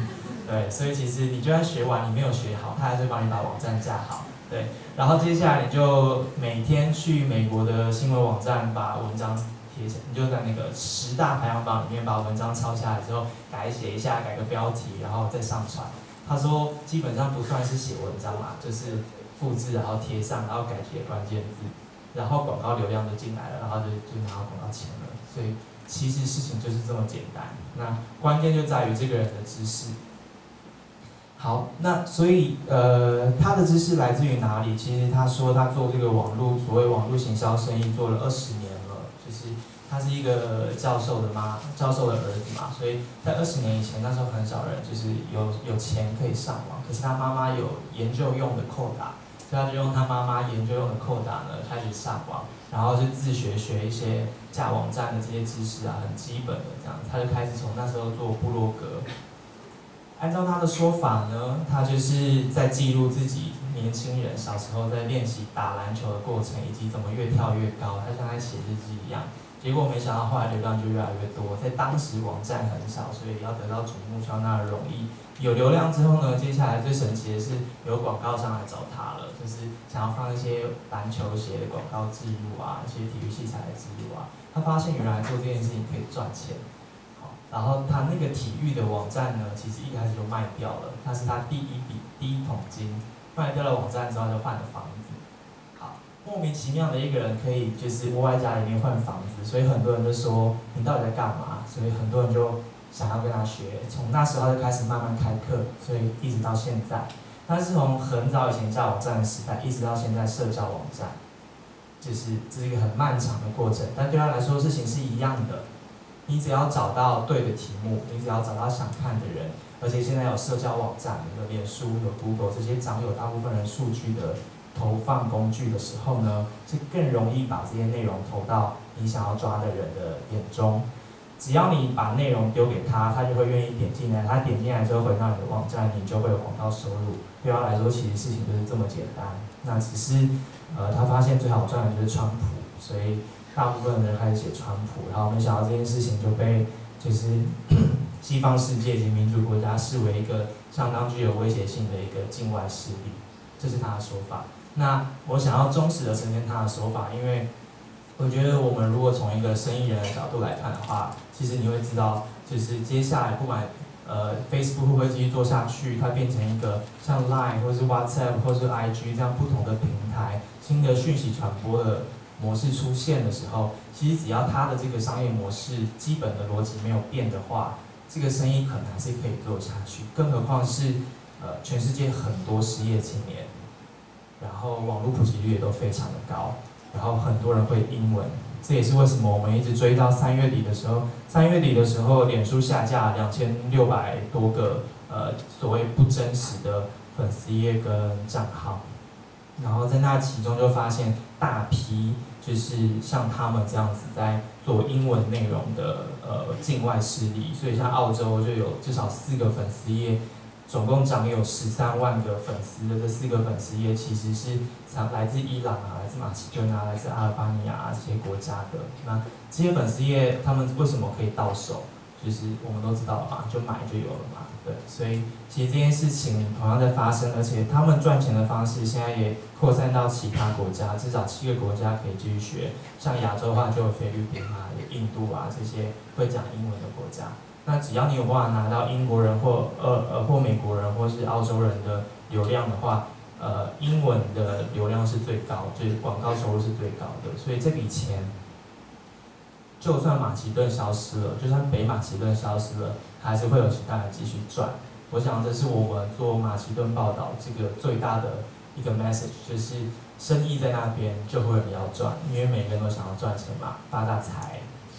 对，所以其实你就算学完，你没有学好，他还是会帮你把网站架好。对，然后接下来你就每天去美国的新闻网站把文章贴起来，你就在那个10大排行榜里面把文章抄下来之后，改写一下，改个标题，然后再上传。他说基本上不算是写文章啦，就是复制然后贴上，然后改几个关键字，然后广告流量就进来了，然后就拿到广告钱了。所以其实事情就是这么简单。那关键就在于这个人的知识。好，那所以他的知识来自于哪里？其实他说他做这个所谓网络行销生意做了20年了，就是他是一个教授的儿子嘛，所以在20年以前，那时候很少人就是有钱可以上网，可是他妈妈有研究用的扣打，所以他就用他妈妈研究用的扣打呢开始上网，然后就自学一些架网站的这些知识啊，很基本的这样，他就开始从那时候做部落格。按照他的说法呢，他就是在记录自己年轻人小时候在练习打篮球的过程，以及怎么越跳越高，他像在写日记一样。结果没想到后来流量就越来越多，在当时网站很少，所以要得到瞩目相当的容易。有流量之后呢，接下来最神奇的是有广告商来找他了，就是想要放一些篮球鞋的广告植入啊，一些体育器材的植入啊。他发现原来做这件事情可以赚钱。然后他那个体育的网站呢，其实一开始就卖掉了，它是他第一桶金，卖掉了网站之后就换了房子。好，莫名其妙的一个人可以就是窝在家里面换房子，所以很多人就说你到底在干嘛？所以很多人就想要跟他学，从那时候就开始慢慢开课，所以一直到现在。但是从很早以前架网站的时代，一直到现在社交网站，就是这是一个很漫长的过程，但对他来说事情是一样的。你只要找到对的题目，你只要找到想看的人，而且现在有社交网站，有脸书、有 Google 这些掌有大部分人数据的投放工具的时候呢，是更容易把这些内容投到你想要抓的人的眼中。只要你把内容丢给他，他就会愿意点进来。他点进来之后回到你的网站，你就会有广告收入。对他来说，其实事情就是这么简单。那只是他发现最好赚的就是川普，所以大部分人开始写川普，然后没想到这件事情就被就是西方世界及民主国家视为一个相当具有威胁性的一个境外势力，这是他的说法。那我想要忠实的呈现他的说法，因为我觉得我们如果从一个生意人的角度来看的话，其实你会知道，就是接下来不管Facebook 会不会继续做下去，它变成一个像 Line 或是 WhatsApp 或是 IG 这样不同的平台，新的讯息传播的模式出现的时候，其实只要它的这个商业模式基本的逻辑没有变的话，这个生意可能还是可以做下去。更何况是全世界很多失业青年，然后网络普及率也都非常的高，然后很多人会英文。这也是为什么我们一直追到3月底的时候，脸书下架2600多个所谓不真实的粉丝页跟账号，然后在那其中就发现大批就是像他们这样子在做英文内容的境外势力，所以像澳洲就有至少4个粉丝页。总共掌有13万个粉丝的这4个粉丝页，其实是来自伊朗啊、来自马其顿啊、来自阿尔巴尼亚啊这些国家的。那这些粉丝页，他们为什么可以到手？就是我们都知道了嘛，就买就有了嘛，对。所以其实这件事情同样在发生，而且他们赚钱的方式现在也扩散到其他国家，至少7个国家可以继续学。像亚洲的话，就有菲律宾啊、有印度啊这些会讲英文的国家。那只要你有办法拿到英国人或美国人或是澳洲人的流量的话，英文的流量是最高，就是广告收入是最高的。所以这笔钱，就算马其顿消失了，就算北马其顿消失了，还是会有其他人继续赚。我想这是我们做马其顿报道这个最大的一个 message， 就是生意在那边就会有人要赚，因为每个人都想要赚钱嘛，发大财。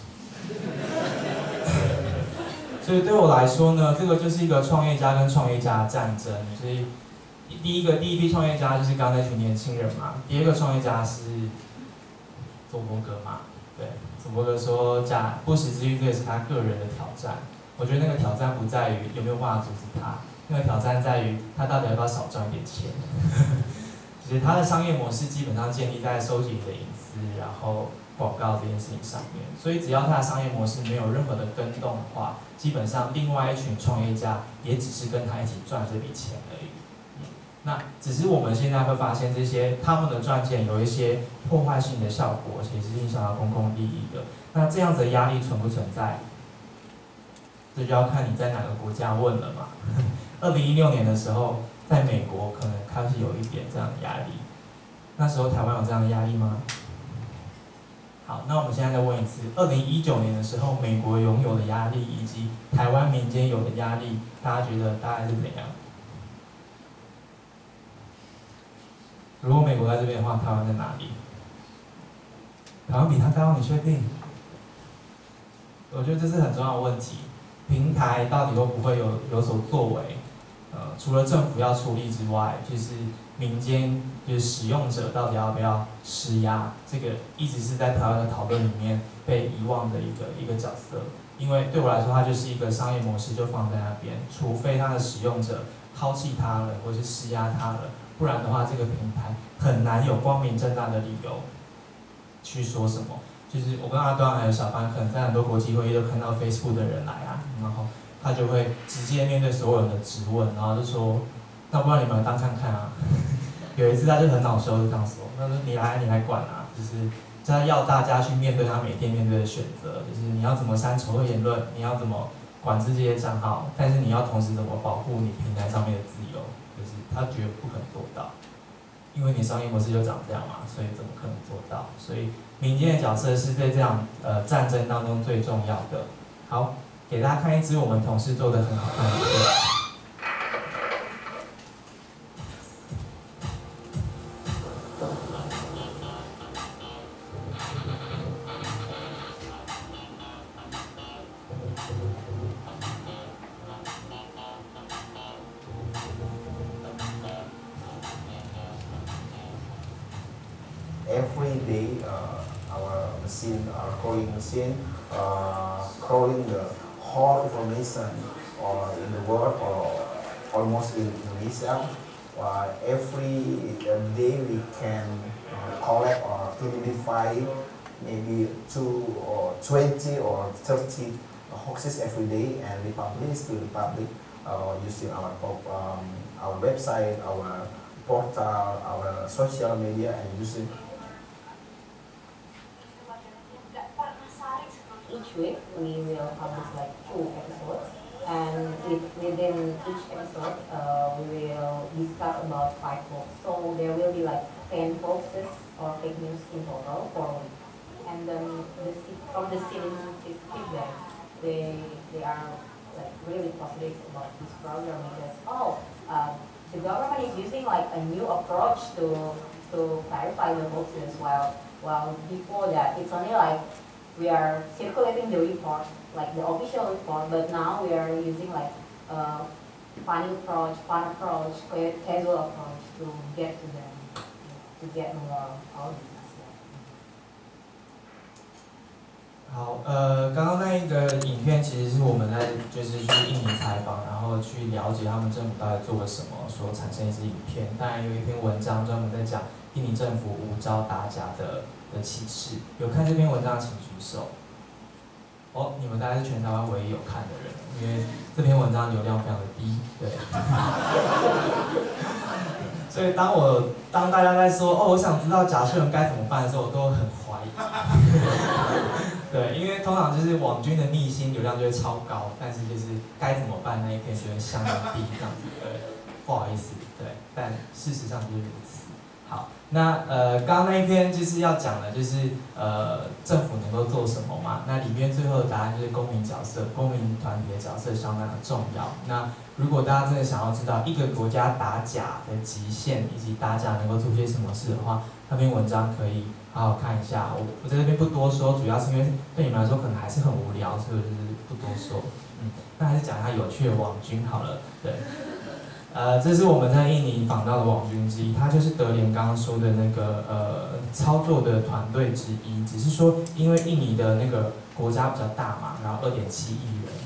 所以对我来说呢，这个就是一个创业家跟创业家的战争。所以第一批创业家就是刚刚那群年轻人嘛，第二个创业家是佐伯格嘛，对，佐伯格说不时之遇，这也是他个人的挑战。我觉得那个挑战不在于有没有办法阻止他，那个挑战在于他到底要不要少赚一点钱。 其实它的商业模式基本上建立在收集你的隐私，然后广告这件事情上面。所以只要它的商业模式没有任何的更动的话，基本上另外一群创业家也只是跟他一起赚这笔钱而已。那只是我们现在会发现，这些他们的赚钱有一些破坏性的效果，其实是影响到公共利益的。那这样子的压力存不存在？这就要看你在哪个国家问了嘛。2016年的时候，在美国可能开始有一点这样的压力。那时候台湾有这样的压力吗？好，那我们现在再问一次：2019年的时候，美国拥有的压力以及台湾民间有的压力，大家觉得大概是怎样？如果美国在这边的话，台湾在哪里？台湾比它高，你确定？我觉得这是很重要的问题。平台到底会不会有所作为？除了政府要处理之外，就是民间就是使用者到底要不要施压？这个一直是在台湾的讨论里面被遗忘的一个角色。因为对我来说，它就是一个商业模式，就放在那边，除非它的使用者抛弃它了，或是施压它了。不然的话，这个平台很难有光明正大的理由去说什么。就是我跟阿端还有小班，可能在很多国际会议都看到 Facebook 的人来啊，然后他就会直接面对所有人的质问，然后就说：“那不然你们来当看看啊。”有一次他就很恼羞，就这样说：“他说你来管啊，就是他要大家去面对他每天面对的选择，就是你要怎么删丑恶言论，你要怎么管制这些账号，但是你要同时怎么保护你平台上面的自由。”就是他绝不可能做到，因为你商业模式就长这样嘛，所以怎么可能做到？所以民间的角色是在这样战争当中最重要的。好，给大家看一支我们同事做的很好看的影片。 Every day, our machine, our crawling machine, crawling the whole information in the world or almost in Indonesia. Every day we can collect or identify maybe 2 or 20 or 30 hoaxes every day, and we publish to the public using our website, our portal, our social media, and using. Each week we will publish like 2 episodes, and within each episode we will discuss about 5 hoaxes. So there will be like 10 hoaxes or fake news in total for a week. And then from the citizen feedback, they are like really positive about this program because the government is using like a new approach to clarify the hoaxes, while before that it's only like we are circulating the report, like the official report, but now we are using like a fun approach, casual approach to get to them, to get more audience. 好，刚刚那一个影片其实是我们在就是去印尼采访，然后去了解他们政府到底做了什么，所产生一支影片。当然有一篇文章专门在讲印尼政府无招打假的启示。有看这篇文章的请举手。哦，你们大概是全台湾唯一有看的人，因为这篇文章流量非常的低，对。所以当大家在说我想知道假新闻该怎么办的时候，我都很怀疑。对，因为通常就是网军的逆心流量就会超高，但是就是该怎么办那一篇就会相当低这样子。对，不好意思，对，但事实上就是如此。好，那刚刚那一篇就是要讲的，就是政府能够做什么嘛？那里面最后的答案就是公民角色，公民团体的角色相当的重要。那如果大家真的想要知道一个国家打假的极限，以及打假能够做些什么事的话，那篇文章可以好好看一下。我在这边不多说，主要是因为对你们来说可能还是很无聊，所以我就是不多说。那还是讲一下有趣的网军好了，对。这是我们在印尼访到的网军之一，他就是德联刚刚说的那个操作的团队之一。只是说，因为印尼的那个国家比较大嘛，然后2.7亿人，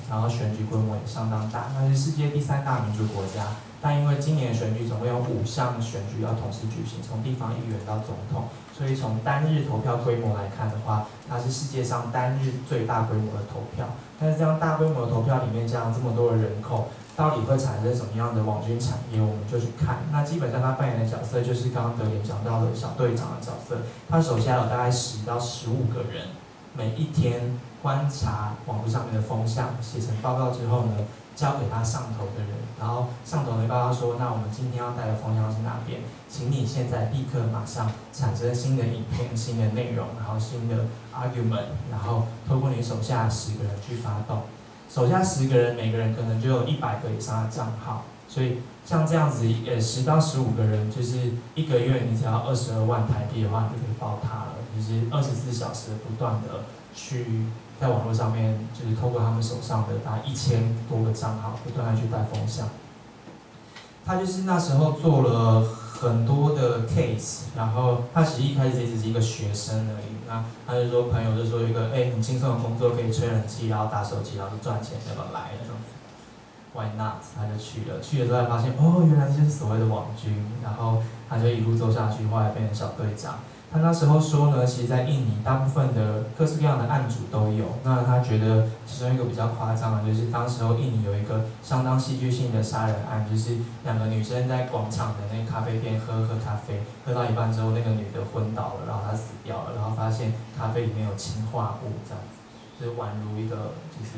然后选举规模也相当大，那是世界第3大民主国家。但因为今年的选举总共有5项选举要同时举行，从地方议员到总统，所以从单日投票规模来看的话，它是世界上单日最大规模的投票。但是这样大规模的投票里面，加上这么多的人口，到底会产生什么样的网军产业，我们就去看。那基本上他扮演的角色就是刚刚德联讲到的小队长的角色，他手下有大概10到15个人，每一天观察网络上面的风向，写成报告之后呢，交给他上头的人，然后上头会告诉他说，那我们今天要带的风向是哪边，请你现在立刻马上产生新的影片、新的内容，然后新的 argument， 然后透过你手下10个人去发动。手下10个人，每个人可能就有100个以上的账号，所以像这样子，10到15个人，就是1个月你只要22万台币的话，你就可以爆他了，就是24小时不断的去在网络上面，就是透过他们手上的大概1000多个账号，不断的去带风向。他就是那时候做了很多的 case， 然后他其实一开始也只是一个学生而已。那他就说朋友就说一个很轻松的工作，可以吹冷气，然后打手机，然后就赚钱，要不要来这样子 ？Why not？ 他就去了，去了之后才发现哦，原来这就是所谓的网军，然后他就一路走下去，后来变成小队长。他那时候说呢，其实，在印尼大部分的各式各样的案主都有。那他觉得其中一个比较夸张的，就是当时候印尼有一个相当戏剧性的杀人案，就是2个女生在广场的那个咖啡店喝咖啡，喝到一半之后，那个女的昏倒了，然后她死掉了，然后发现咖啡里面有氰化物，这样子，就是宛如一个就是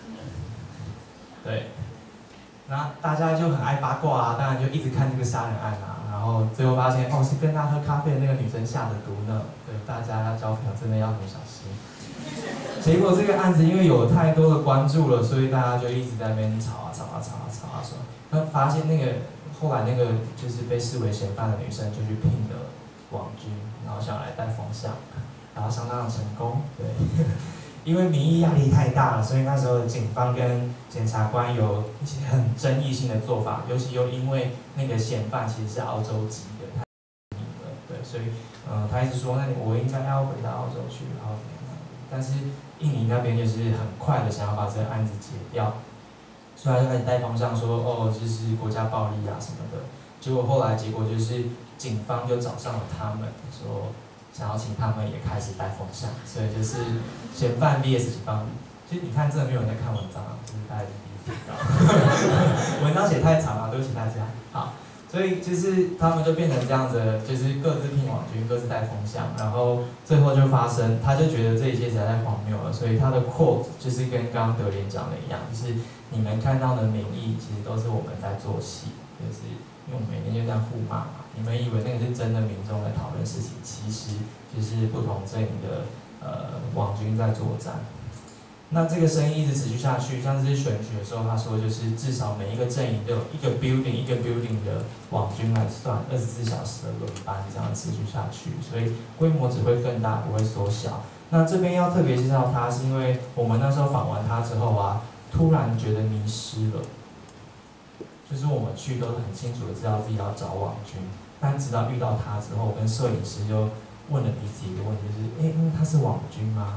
对。那大家就很爱八卦啊，当然就一直看这个杀人案啊，然后最后发现哦，是跟他喝咖啡的那个女生下的毒呢。对，大家要交朋友真的要很小心。结果这个案子因为有太多的关注了，所以大家就一直在那边吵啊。那发现后来那个就是被视为嫌犯的女生就去聘了网军，然后想来带风向，然后相当的成功。对。因为民意压力太大了，所以那时候警方跟检察官有一些很争议性的做法，尤其又因为那个嫌犯其实是澳洲籍的，太有名了，对，所以他一直说，那我应该要回到澳洲去，然后怎么样？但是印尼那边就是很快的想要把这个案子解掉，所以他就开始带风向说，哦，就是国家暴力啊什么的。结果后来结果就是警方就找上了他们，说想要请他们也开始带风向，所以就是嫌犯 VS 警方。其实你看，真的没有人在看文章啊，就是大家第一次知道。文章写太长了，对不起大家。好，所以就是他们就变成这样子，就是各自聘网军，各自带风向，然后最后就发生，他就觉得这一切实在太荒谬了，所以他的 quote 就是跟刚刚德联讲的一样，就是你们看到的民意其实都是我们在做戏，就是因为我们每天就这样互骂嘛，你们以为那个是真的民众在讨论事情，其实就是不同阵营的网军在作战。那这个声音一直持续下去，像这次选举的时候，他说就是至少每一个阵营都有一个 building 的网军来算，24小时的轮班这样持续下去，所以规模只会更大，不会缩小。那这边要特别介绍他，是因为我们那时候访完他之后啊，突然觉得迷失了。就是我们去都很清楚的知道自己要找网军，但直到遇到他之后，我跟摄影师就问了彼此一个问题，就是他是网军吗？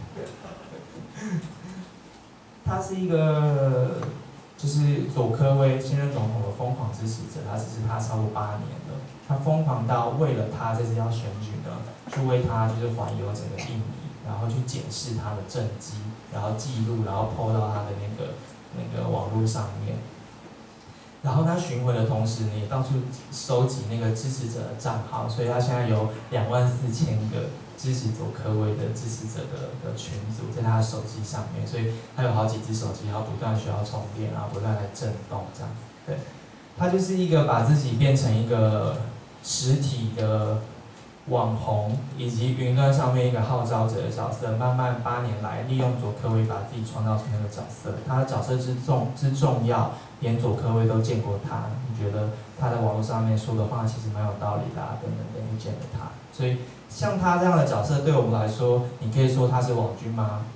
他是一个就是佐科威现任总统的疯狂支持者，他支持他超过8年了。他疯狂到为了他这次要选举呢，去为他就是环游整个印尼，然后去检视他的政绩，然后记录，然后 po 到他的那个网络上面。然后他巡回的同时呢，也到处收集那个支持者的账号，所以他现在有24000个支持佐科威的支持者的群组在他的手机上面，所以他有好几只手机，然后不断需要充电，然后不断在震动这样。对，他就是一个把自己变成一个实体的网红，以及云端上面一个号召者的角色，慢慢8年来利用佐科威把自己创造出那个角色。他的角色之重要，连佐科威都见过他。你觉得他在网络上面说的话其实蛮有道理的啊，等等，遇见了他。所以像他这样的角色，对我们来说，你可以说他是网军吗？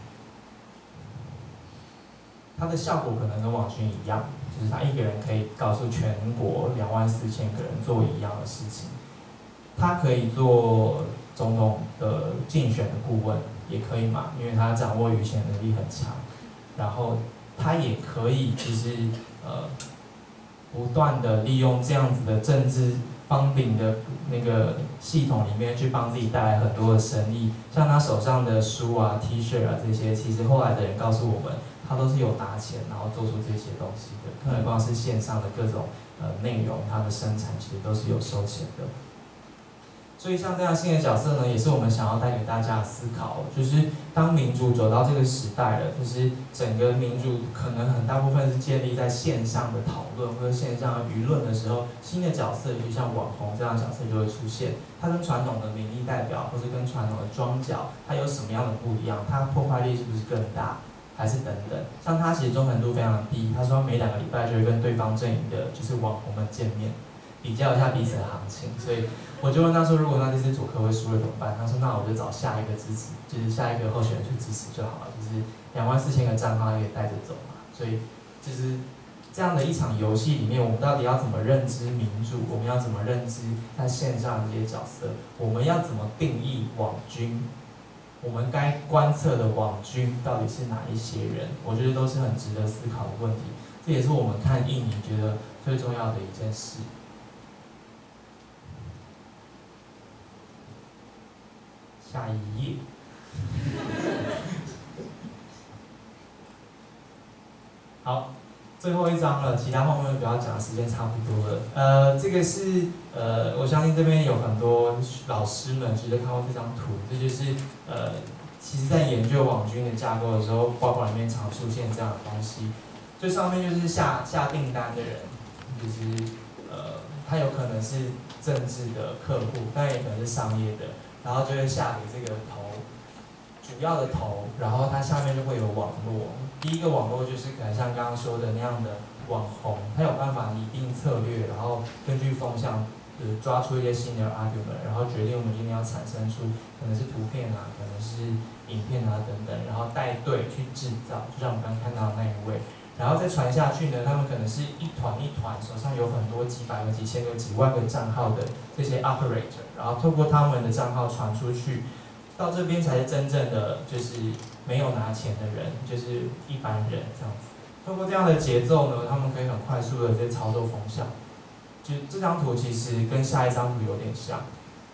他的效果可能跟网军一样，就是他一个人可以告诉全国24000个人做一样的事情。他可以做总统的竞选的顾问，也可以嘛，因为他掌握舆情能力很强。 然后他也可以就是不断的利用这样子的政治funding的那个系统里面去帮自己带来很多的生意，像他手上的书啊、T 恤啊这些，其实后来的人告诉我们，他都是有拿钱然后做出这些东西的，更何况是线上的各种内容，它的生产其实都是有收钱的。所以像这样新的角色呢，也是我们想要带给大家的思考，就是当民主走到这个时代了，就是整个民主可能很大部分是建立在线上的讨论或者线上的舆论的时候，新的角色，就像网红这样的角色就会出现。它跟传统的民意代表或者跟传统的庄脚，它有什么样的不一样？它破坏力是不是更大？还是等等？像他其实忠诚度非常的低，他说每2个礼拜就会跟对方阵营的就是网红们见面，比较一下彼此的行情，所以我就问他说，如果那这次主科会输了怎么办？他说，那我就找下一个支持，就是下一个候选人去支持就好了，就是24000个账号也带着走嘛。所以就是这样的一场游戏里面，我们到底要怎么认知民主？我们要怎么认知在线上的这些角色？我们要怎么定义网军？我们该观测的网军到底是哪一些人？我觉得都是很值得思考的问题。这也是我们看印尼觉得最重要的一件事。下一页。好，最后一章了，其他后面不要讲，时间差不多了。这个是我相信这边有很多老师们绝对看过这张图，这就是其实在研究网军的架构的时候，报告里面常出现这样的东西。最上面就是下订单的人，就是他有可能是政治的客户，但也可能是商业的，然后就会下给这个主要的头，然后它下面就会有网络。第一个网络就是可能像刚刚说的那样的网红，他有办法拟定策略，然后根据风向，抓出一些新的 argument， 然后决定我们今天要产生出可能是图片啊，可能是影片啊等等，然后带队去制造，就像我们刚刚看到的那一位。然后再传下去呢，他们可能是一团一团，手上有很多几百个、几千个、几万个账号的这些 operator， 然后透过他们的账号传出去，到这边才是真正的就是没有拿钱的人，就是一般人这样子。透过这样的节奏呢，他们可以很快速的在操作风向。就这张图其实跟下一张图有点像。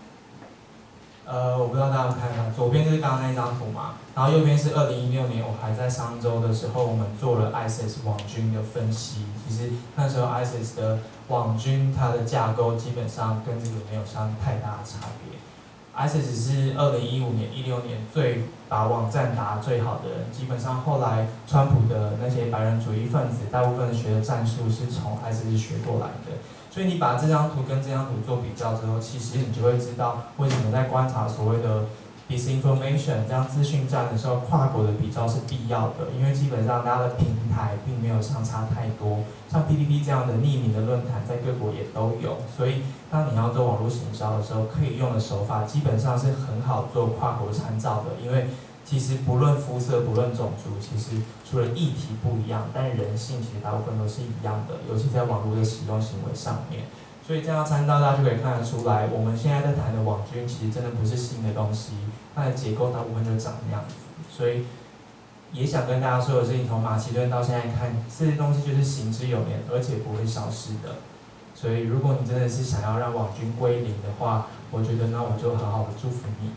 我不知道大家看到，左边就是刚刚那一张图嘛，然后右边是2016年，我还在商周的时候，我们做了 ISIS 网军的分析。其实那时候 ISIS 的网军它的架构基本上跟这个没有相太大的差别。ISIS 是2015年、16年把网站打最好的人，基本上后来川普的那些白人主义分子，大部分学的战术是从 ISIS 学过来的。所以你把这张图跟这张图做比较之后，其实你就会知道为什么在观察所谓的 disinformation 这样资讯战的时候，跨国的比较是必要的，因为基本上大家的平台并没有相差太多。像 PTT 这样的匿名的论坛，在各国也都有，所以当你要做网络行销的时候，可以用的手法基本上是很好做跨国参照的，因为其实不论肤色、不论种族，其实除了议题不一样，但人性其实大部分都是一样的，尤其在网络的使用行为上面。所以这样参照，大家就可以看得出来，我们现在在谈的网军其实真的不是新的东西，它的结构大部分就长那样子。所以也想跟大家说的是，从马其顿到现在看，这些东西就是行之有年，而且不会消失的。所以如果你真的是想要让网军归零的话，我觉得那我就好好的祝福你。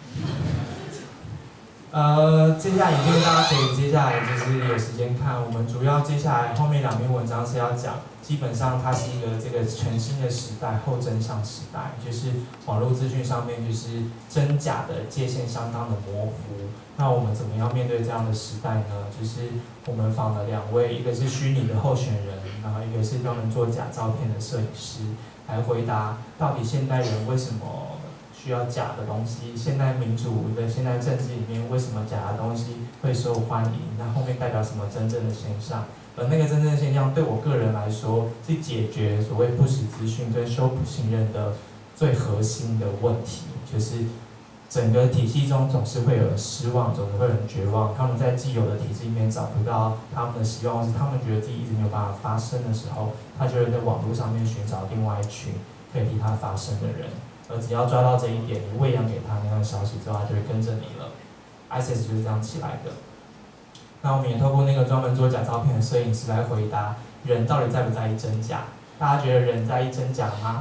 接下来影片大家可以接下来就是有时间看，我们主要接下来后面2篇文章是要讲，基本上它是一个这个全新的时代，后真相时代，就是网络资讯上面就是真假的界限相当的模糊。那我们怎么样面对这样的时代呢？就是我们访了2位，一个是虚拟的候选人，然后一个是专门做假照片的摄影师，来回答到底现代人为什么需要假的东西，现代民主的现代政治里面为什么假的东西会受欢迎？那后面代表什么真正的现象？而那个真正的现象对我个人来说，是解决所谓不实资讯跟修补信任的最核心的问题，就是整个体系中总是会有人失望，总是会有人绝望。他们在既有的体制里面找不到他们的希望，或是他们觉得自己一直没有办法发声的时候，他就会在网络上面寻找另外一群可以替他发声的人。而只要抓到这一点，你喂养给他那样的消息之后，他就会跟着你了。ISIS 就是这样起来的。 那我们也透过那个专门做假照片的摄影师来回答人到底在不在意真假。大家觉得人在意真假吗？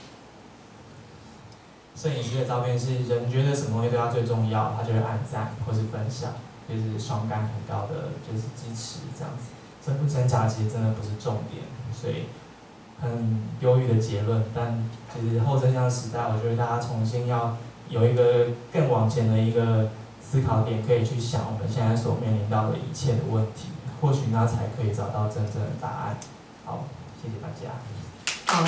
摄影师的照片是人觉得什么东西对他最重要，他就会按赞或是分享，就是双感很高的就是支持这样子。真不真假其实真的不是重点，所以很忧郁的结论。但其实后真相时代，我觉得大家重新要有一个更往前的一个思考点，可以去想我们现在所面临到的一切的问题，或许那才可以找到真正的答案。好，谢谢大家。 好。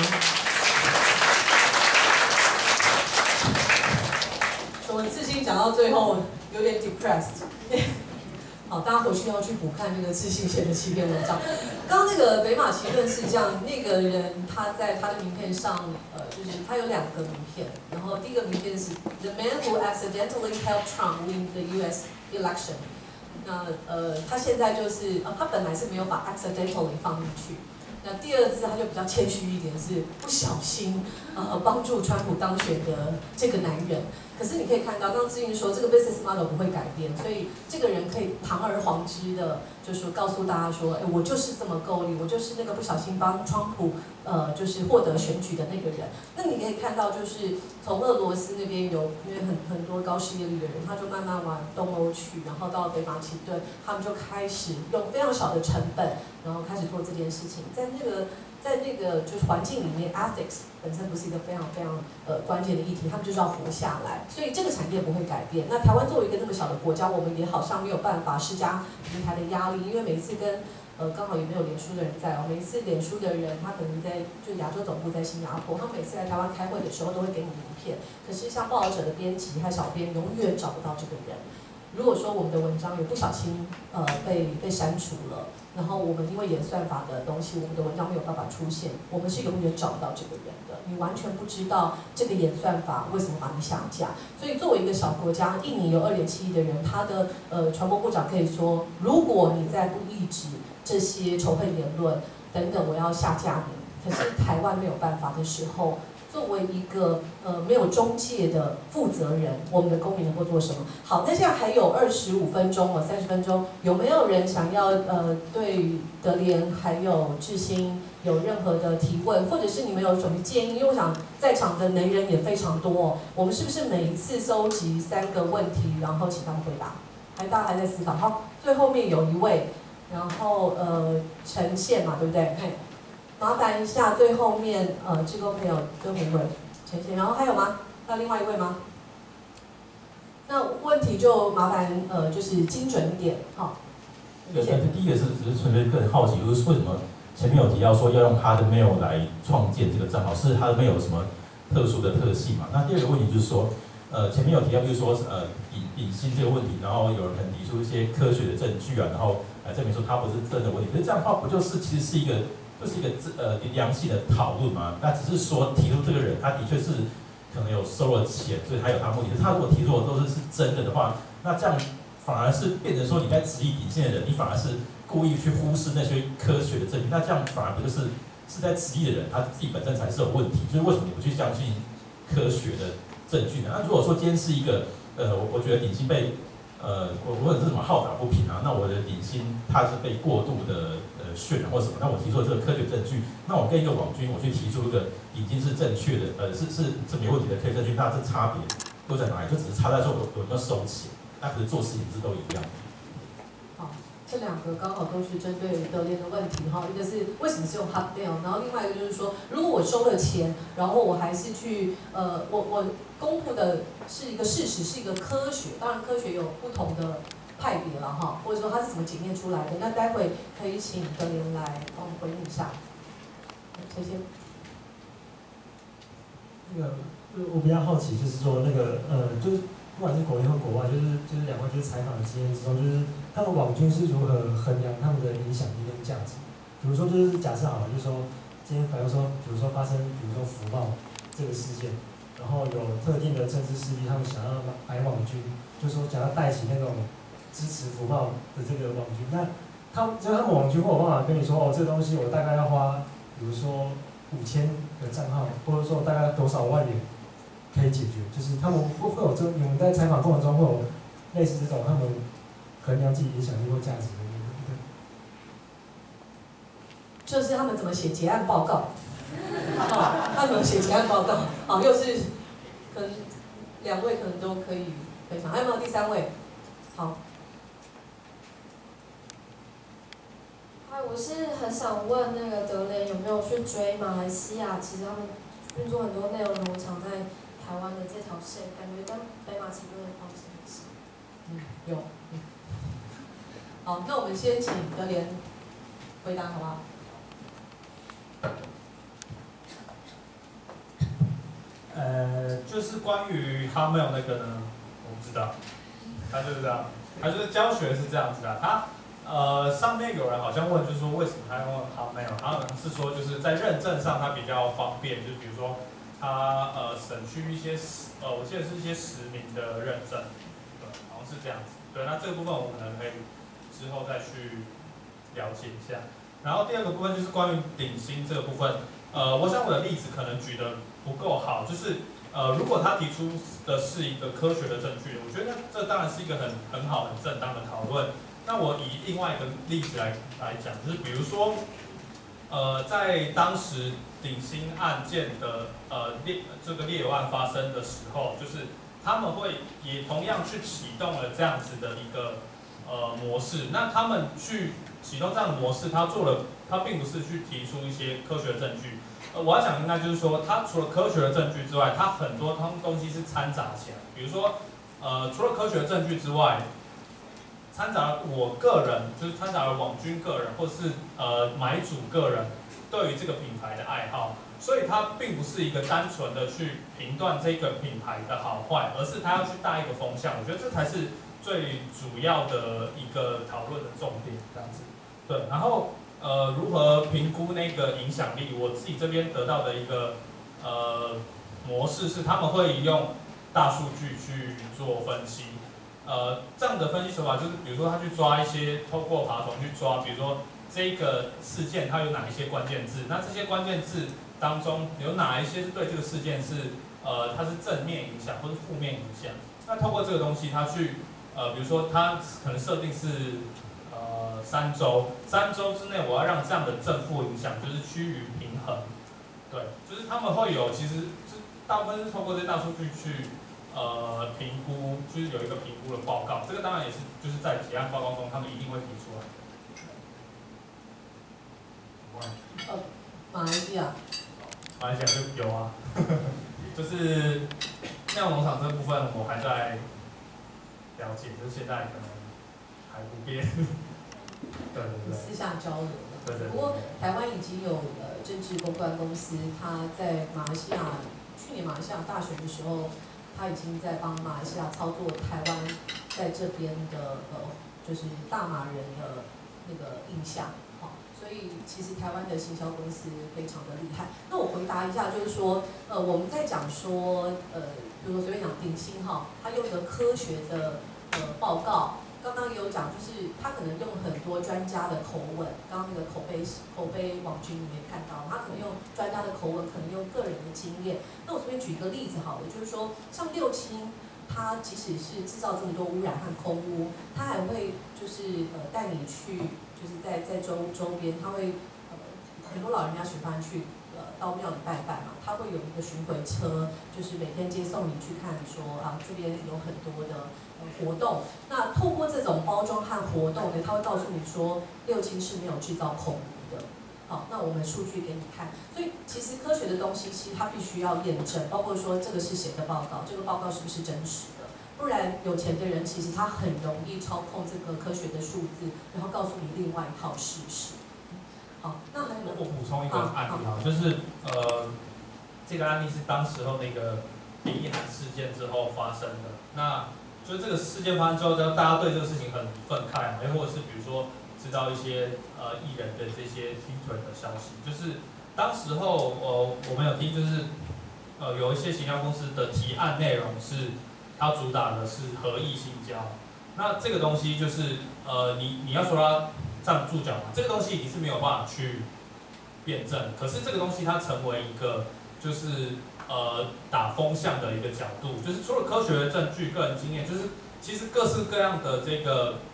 怎么自信讲到最后有点 depressed？ 好，大家回去要去补看那个自信写的7篇文章。刚刚那个北马其顿是这样，那个人他在他的名片上，就是他有2个名片，然后第一个名片是 The man who accidentally helped Trump win the U.S. election。那他现在就是他本来是没有把 accidentally 放进去。那第2字他就比较谦虚一点，是不小心帮助川普当选的这个男人。可是你可以看到，刚刚志云说这个 business model 不会改变，所以这个人可以堂而皇之的，就是告诉大家说，我就是这么够力，我就是那个不小心帮川普就是获得选举的那个人。那你可以看到，就是从俄罗斯那边有，因为很多高失业率的人，他就慢慢往东欧去，然后到北马其顿，他们就开始用非常少的成本，然后开始做这件事情，在那个就是环境里面 ，ethics 本身不是一个非常关键的议题，他们就是要活下来，所以这个产业不会改变。那台湾作为一个那么小的国家，我们也好像没有办法施加平台的压力，因为每一次跟刚好也没有脸书的人在哦，每一次脸书的人他可能在就亚洲总部在新加坡，他每次来台湾开会的时候都会给你名片，可是像报道者的编辑和小编永远找不到这个人。如果说我们的文章有不小心被删除了，然后我们因为演算法的东西，我们的文章没有办法出现，我们是永远找不到这个人的。你完全不知道这个演算法为什么把你下架。所以作为一个小国家，印尼有2.7亿的人，他的传播部长可以说，如果你再不抑制这些仇恨言论等等，我要下架你。可是台湾没有办法的时候，作为一个没有中介的负责人，我们的公民能够做什么？好，那现在还有25分钟了，30分钟，有没有人想要对德联还有志兴有任何的提问，或者是你们有什么建议？因为我想在场的能人也非常多，我们是不是每一次收集3个问题，然后请他们回答？大家还在思考。好，最后面有一位，然后呈现嘛，对不对？嘿。麻烦一下最后面志工朋友跟我们呈现，然后还有吗？还有另外一位吗？那问题就麻烦就是精准一点，好。 对，第一个只是纯粹个人好奇，就是为什么前面有提到说要用他的 mail 来创建这个账号，是他的 mail 有什么特殊的特性嘛？那第2个问题就是说，前面有提到就是说隐性这个问题，然后有人提出一些科学的证据啊，然后来证明说它不是真的问题，可是这样的话不就是其实是一个良性的讨论嘛？那只是说提出这个人他的确是可能有收了钱，所以他有他目的。可是他如果提出的都是真的话，那这样反而是变成说你在质疑底线的人，你反而是故意去忽视那些科学的证据，那这样反而不就是在质疑的人他自己本身才是有问题？所以为什么你不去相信科学的证据呢？那如果说今天是一个我觉得顶新被我是什么好打不平啊？那我的顶新它是被过度的渲染或什么？那我提出了这个科学证据，那我跟一个网军我去提出一个已经是正确的是没问题的科学证据，那这差别又在哪里？就只是差在说我有没有收钱，那可是做事情是都一样。 好，这2个刚好都是针对德联的问题哈，一个是为什么是用 Hotmail， 然后另外一个就是说，如果我收了钱，然后我还是去我公布的是一个事实，是一个科学，当然科学有不同的派别了哈，或者说它是怎么检验出来的？那待会可以请德联来帮我们回应一下。谁先？ 那个我比较好奇，就是说那个就是不管是国内或国外，就是2位就是采访的经验之中，就是他们网军是如何衡量他们的影响力跟价值？比如说就是假设好了，就是说今天比如说发生比如说福报这个事件，然后有特定的政治势力，他们想要买网军，就是说想要带起那种支持福报的这个网军，那他们网军会有办法跟你说，这个东西我大概要花，比如说5000个账号，或者说大概多少万元可以解决，就是他们会有你们在采访过程中会有类似这种他们衡量自己影响力或价值的一个。 就是他们怎么写结案报告，他们怎么写结案报告，又是可能2位可能都可以分享，还有没有第3位？好。 嗨，我是很想问那个德联有没有去追马来西亚？其实他们运作很多内容农场在台湾的这条线，感觉跟北马其顿的方式很像。 有。好，那我们先请德联回答好不好？ 就是关于他没有那个呢，我不知道，他就是这样，他就是教学是这样子的，他上面有人好像问，就是说为什么他用 Hotmail， 他们是说就是在认证上它比较方便，就是比如说他省去一些我记得是一些实名的认证，对，好像是这样子，对，那这个部分我可能可以之后再去了解一下。然后第2个部分就是关于顶薪这个部分，我想我的例子可能举得不够好，就是如果他提出的是一个科学的证据，我觉得这当然是一个很好很正当的讨论。那我以另外一个例子来讲，就是比如说，在当时顶薪案件的这个猎油案发生的时候，就是他们会也同样去启动了这样子的一个模式。那他们去启动这样的模式，他并不是去提出一些科学证据。我要讲应该就是说，他除了科学的证据之外，他很多东西是掺杂起来。比如说，除了科学的证据之外，掺杂了我个人，就是掺杂了网军个人，或是买主个人对于这个品牌的爱好，所以它并不是一个单纯的去评断这个品牌的好坏，而是它要去带一个风向。我觉得这才是最主要的一个讨论的重点，这样子。对，然后如何评估那个影响力？我自己这边得到的一个模式是，他们会用大数据去做分析。这样的分析手法就是，比如说他去抓一些，透过爬虫去抓，比如说这个事件它有哪一些关键字，那这些关键字当中有哪一些是对这个事件是它是正面影响或是负面影响。那透过这个东西，他去比如说他可能设定是3周之内，我要让这样的正负影响就是趋于平衡。对，就是他们会有，其实是大部分是透过这些大数据去评估，就是有一个评估的报告。这个当然也是就是在结案报告中，他们一定会提出来。 马来西亚。 马来西亚就有啊，就是内容农场这部分我还在了解，就是现在可能还不变。对对对。 私下交流。 对对对。 不过台湾已经有政治公关公司，他在马来西亚去年马来西亚大选的时候，他已经在帮马来西亚操作台湾在这边的就是大马人的那个印象。所以其实台湾的行销公司非常的厉害。那我回答一下，就是说，我们在讲说，比如说随便讲顶薪哈，他用一个科学的报告，刚刚也有讲，就是他可能用很多专家的口吻，刚刚那个口碑网军里面看到，他可能用专家的口吻，可能用个人的经验。那我随便举一个例子好了，就是说像六轻。它即使是制造这么多污染和空污，它还会就是带你去，就是在周边，它会很多老人家喜欢去到庙里拜拜嘛，它会有一个巡回车，就是每天接送你去看说这边有很多的活动。那透过这种包装和活动呢，它会告诉你说六轻是没有制造空污的。好，那我们数据给你看，所以其实科学的东西，其实它必须要验证，包括说这个是谁的报告，这个报告是不是真实的，不然有钱的人其实他很容易操控这个科学的数字，然后告诉你另外一套事实。好，那还有我补充一个案例哈，就是这个案例是当时候那个林奕涵事件之后发生的，那就这个事件发生之后，大家对这个事情很愤慨嘛，又或者是比如说。知道一些艺人的这些踢腿的消息，就是当时候我们有听，就是有一些行销公司的提案内容是它主打的是合意性交，那这个东西就是你要说它站不住脚嘛，这个东西你是没有办法去辩证，可是这个东西它成为一个就是打风向的一个角度，就是除了科学的证据、个人经验，就是其实各式各样的这个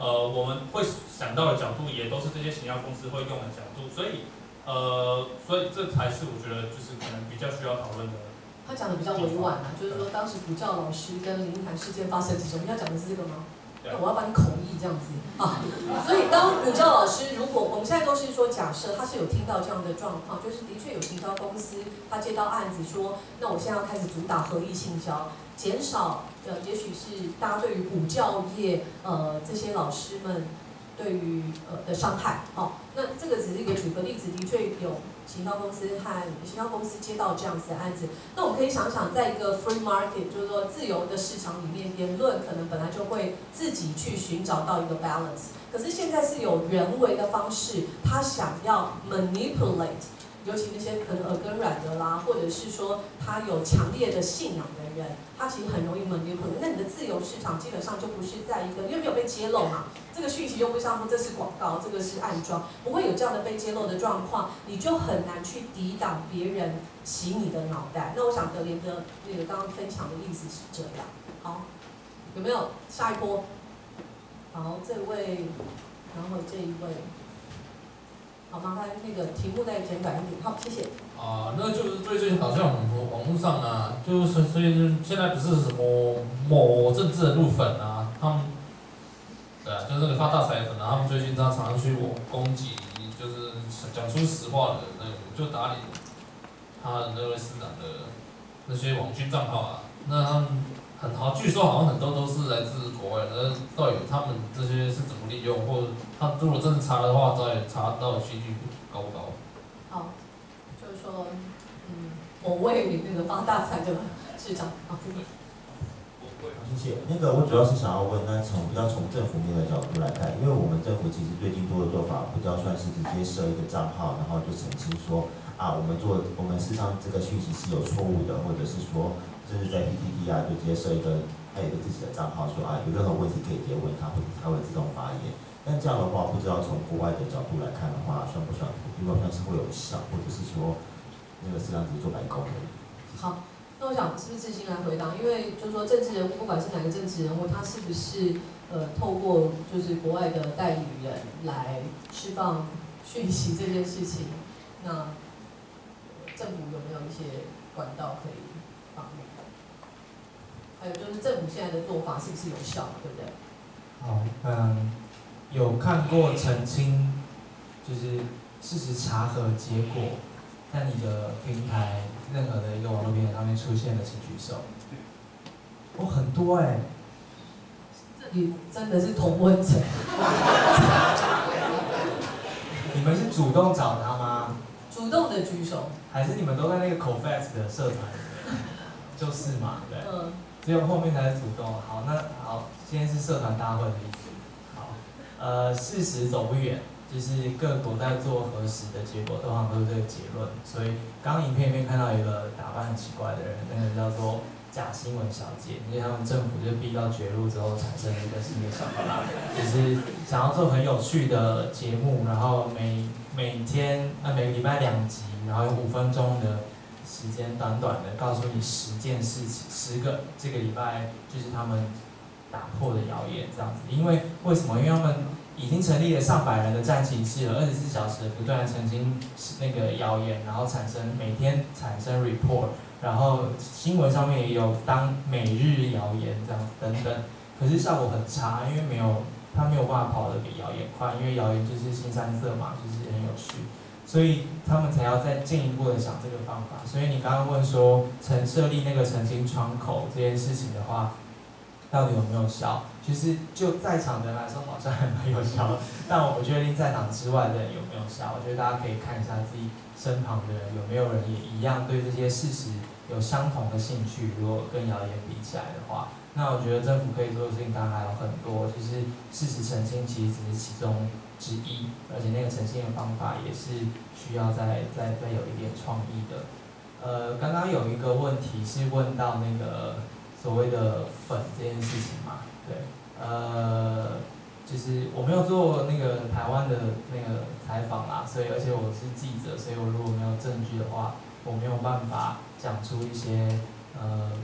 我们会想到的角度也都是这些行销公司会用的角度，所以这才是我觉得就是可能比较需要讨论的。 他讲的比较委婉啊，就是说当时补教老师跟林奕涵事件发生之中，你要讲的是这个吗？那我要把你口译这样子啊。所以当补教老师，如果我们现在都是说假设他是有听到这样的状况，就是的确有行销公司他接到案子说，那我现在要开始主打合力性交，减少也许是大家对于补教业这些老师们对于的伤害哦。那这个只是一个举个例子，的确有行销公司接到这样子的案子。那我们可以想想，在一个 free market， 就是说自由的市场里面，言论可能本来就会自己去寻找到一个 balance。可是现在是有人为的方式，他想要 manipulate， 尤其那些可能耳根软的啦，或者是说他有强烈的信仰的人，他其实很容易 manipulate。那你的自由市场基本上就不是在一个，因为没有被揭露嘛，这个讯息就不像说这是广告，这个是暗装，不会有这样的被揭露的状况，你就很难去抵挡别人洗你的脑袋。那我想德联的那个刚刚分享的意思是这样。好，有没有下一波？好，这位，然后这一位。好，麻烦那个题目再简短一点。好，谢谢。 那就是最近好像很多网络上啊，就是所以现在不是什么某政治人物粉啊，他们，对啊，就是那个发大财粉啊，他们最近常常去攻击，就是讲出实话的那个，就打脸他的那位市长的那些网军账号啊，那他们很好，据说好像很多都是来自国外的，到底他们这些是怎么利用，或者他如果真的查的话，到底查到底几率高不高？ 好，就是说，某位那个发大财的市长啊， 谢谢。那个我主要是想要问，那比较从政府面的角度来看，因为我们政府其实最近做的做法比较算是直接设一个账号，然后就澄清说我们事实上这个讯息是有错误的，或者是说就是在 PTT 就直接设一个，还有一个自己的账号，说有任何问题可以直接问他，或者他会自动发言。但这样的话，不知道从国外的角度来看的话，算不算？如果算是会有效，或者是说那个是让自己做白工而已。 好。那我想是不是志兴来回答？因为就是说政治人物，不管是哪个政治人物，他是不是透过就是国外的代理人来释放讯息这件事情，那政府有没有一些管道可以帮助？还有就是政府现在的做法是不是有效，对不对？ 好，有看过澄清，就是事实查核结果，在你的平台。任何的一个网络平台上面出现的请举手。很多这里真的是同温层。 你们是主动找他吗？ 主动的举手。还是你们都在那个 COFAX 的社团里面？就是嘛，对。只有后面才是主动。好，那好，今天是社团大会的意思。好，事实走不远。就是各国在做核实的结果，通常都是这个结论。所以刚刚影片里面看到一个打扮很奇怪的人，那个叫做假新闻小姐，因为他们政府就逼到绝路之后产生了一个新的想法，就是想要做很有趣的节目，然后每个礼拜2集，然后用5分钟的时间，短短的告诉你10件事情，10个这个礼拜就是他们打破的谣言这样子。因为为什么？因为他们已经成立了上百人的战情室了，24小时不断澄清那个谣言，然后每天产生 report， 然后新闻上面也有当每日谣言这样子等等，可是效果很差，因为他没有办法跑得比谣言快，因为谣言就是新三色嘛，就是很有趣，所以他们才要再进一步的想这个方法。所以你刚刚问说设立那个澄清窗口这件事情的话，到底有没有效？其实就在场的人来说，好像还蛮有效的，但我不确定在场之外的人有没有效。我觉得大家可以看一下自己身旁的人有没有人也一样对这些事实有相同的兴趣。如果跟谣言比起来的话，那我觉得政府可以做的事情当然还有很多，就是事实澄清其实只是其中之一，而且那个澄清的方法也是需要再有一点创意的。刚刚有一个问题是问到那个所谓的粉这件事情嘛，对，就是我没有做那个台湾的那个采访啦，所以而且我是记者，所以我如果没有证据的话，我没有办法讲出一些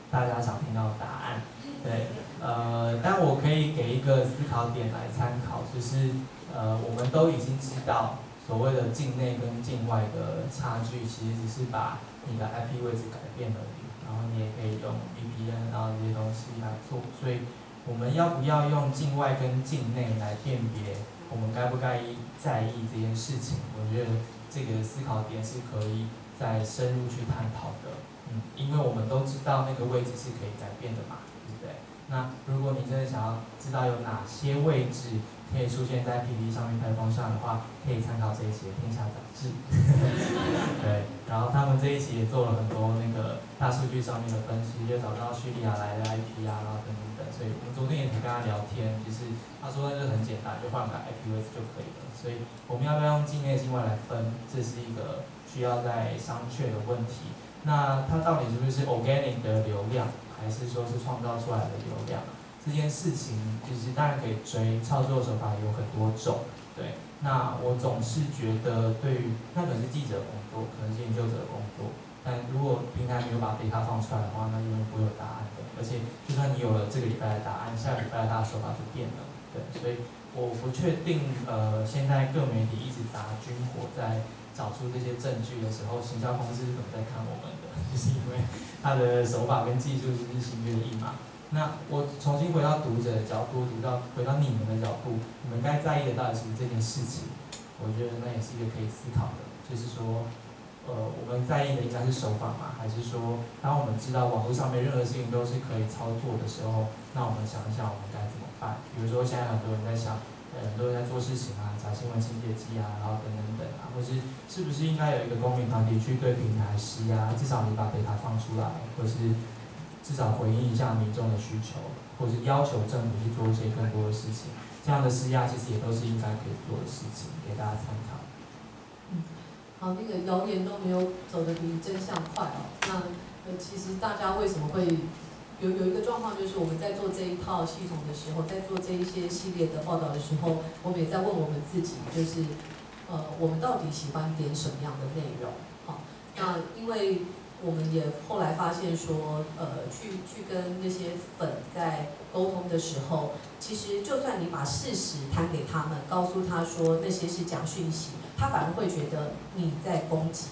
大家想听到的答案。对，但我可以给一个思考点来参考，就是我们都已经知道所谓的境内跟境外的差距，其实只是把你的 IP 位置改变而已，然后你也可以用 VPN 然后这些东西来做，所以我们要不要用境外跟境内来辨别我们该不该在意这件事情？我觉得这个思考点是可以再深入去探讨的。因为我们都知道那个位置是可以改变的嘛，对不对？那如果你真的想要知道有哪些位置可以出现在 PPT 上面排风扇的话，可以参考这一期的《天下杂志》。对，然后他们这一期也做了很多那个大数据上面的分析，就找到叙利亚来的 IP 啊，然后等等等。所以我们昨天也跟他聊天，就是他说那就很简单，就换个 IP 位置就可以了。所以我们要不要用境内境外来分，这是一个需要再商榷的问题。那它到底是不是 organic 的流量，还是说是创造出来的流量？这件事情就是当然可以追，操作手法有很多种。对，那我总是觉得，对于那可能是记者的工作，可能是研究者的工作，但如果平台没有把 data 放出来的话，那永远不会有答案的。而且，就算你有了这个礼拜的答案，下个礼拜它的手法就变了。对，所以我不确定，现在各媒体一直砸军火在找出这些证据的时候，行销公司是怎么在看我们的？就是因为它的手法跟技术是日新月异嘛。那我重新回到读者的角度，回到你们的角度，你们该在意的到底是不是这件事情？我觉得那也是一个可以思考的，就是说，我们在意的应该是手法嘛，还是说，当我们知道网络上面任何事情都是可以操作的时候，那我们想一想我们该怎么办？比如说现在很多人在想。很多人在做事情啊，假新闻清洁剂啊，然后等等等啊，或是是不是应该有一个公民团体去对平台施压，至少你把data放出来，或是至少回应一下民众的需求，或是要求政府去做一些更多的事情，这样的施压其实也都是应该可以做的事情，给大家参考。 好，那个谣言都没有走得比真相快哦。那其实大家为什么会？有一个状况就是我们在做这一套系统的时候，在做这一些系列的报道的时候，我们也在问我们自己，就是我们到底喜欢点什么样的内容？好，那因为我们也后来发现说，去跟那些粉在沟通的时候，其实就算你把事实摊给他们，告诉他说那些是假讯息，他反而会觉得你在攻击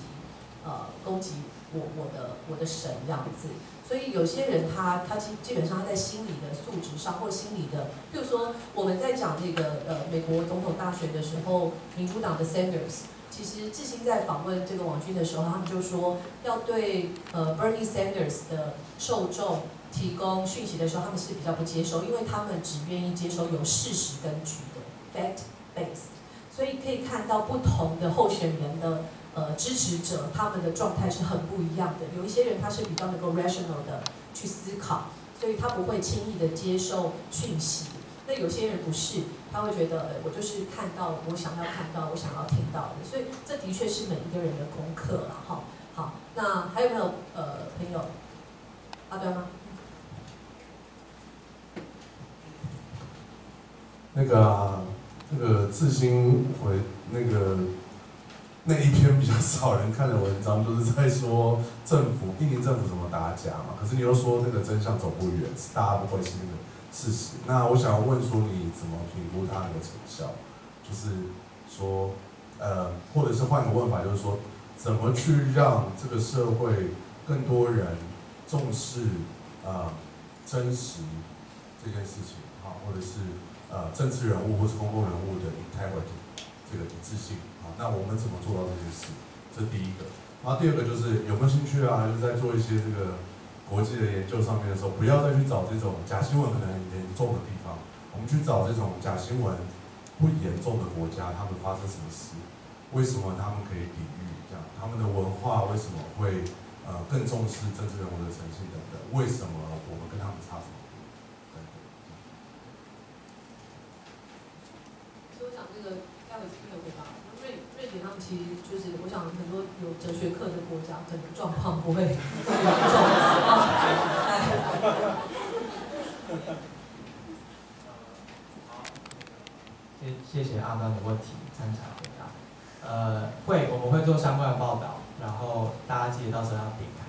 我的神这样子。所以有些人他基本上他在心理的素质上或心理的，比如说我们在讲那个美国总统大选的时候，民主党的 Sanders， 其实智兴在访问这个网军的时候，他们就说要对Bernie Sanders 的受众提供讯息的时候，他们是比较不接受，因为他们只愿意接受有事实根据的 fact based， 所以可以看到不同的候选人的。支持者他们的状态是很不一样的，有一些人他是比较能够 rational 的去思考，所以他不会轻易的接受讯息。那有些人不是，他会觉得我就是看到我想要看到、我想要听到的，所以这的确是每一个人的功课了哈。好，那还有没有朋友？阿端吗？ 那个智兴回那一篇比较少人看的文章，就是在说印尼政府怎么打假嘛。可是你又说那个真相走不远，大家不会是那个事实。那我想问说，你怎么评估它那个成效？就是说，或者是换个问法，就是说，怎么去让这个社会更多人重视真实这件事情啊，或者是政治人物或是公共人物的 integrity 这个一致性。那我们怎么做到这件事？这是第一个。然后第二个就是有没有兴趣啊？就是在做一些这个国际的研究上面的时候，不要再去找这种假新闻可能很严重的地方，我们去找这种假新闻不严重的国家，他们发生什么事？为什么他们可以抵御？这样，他们的文化为什么会更重视政治人物的诚信等等？为什么我们跟他们差什么？ 所以我想这个待会是没有回答。瑞典他们其实就是，我想很多有哲学课的国家，可能状况不会很严重。 谢谢阿端的问题，参详回答。我们会做相关的报道，然后大家记得到时候要点开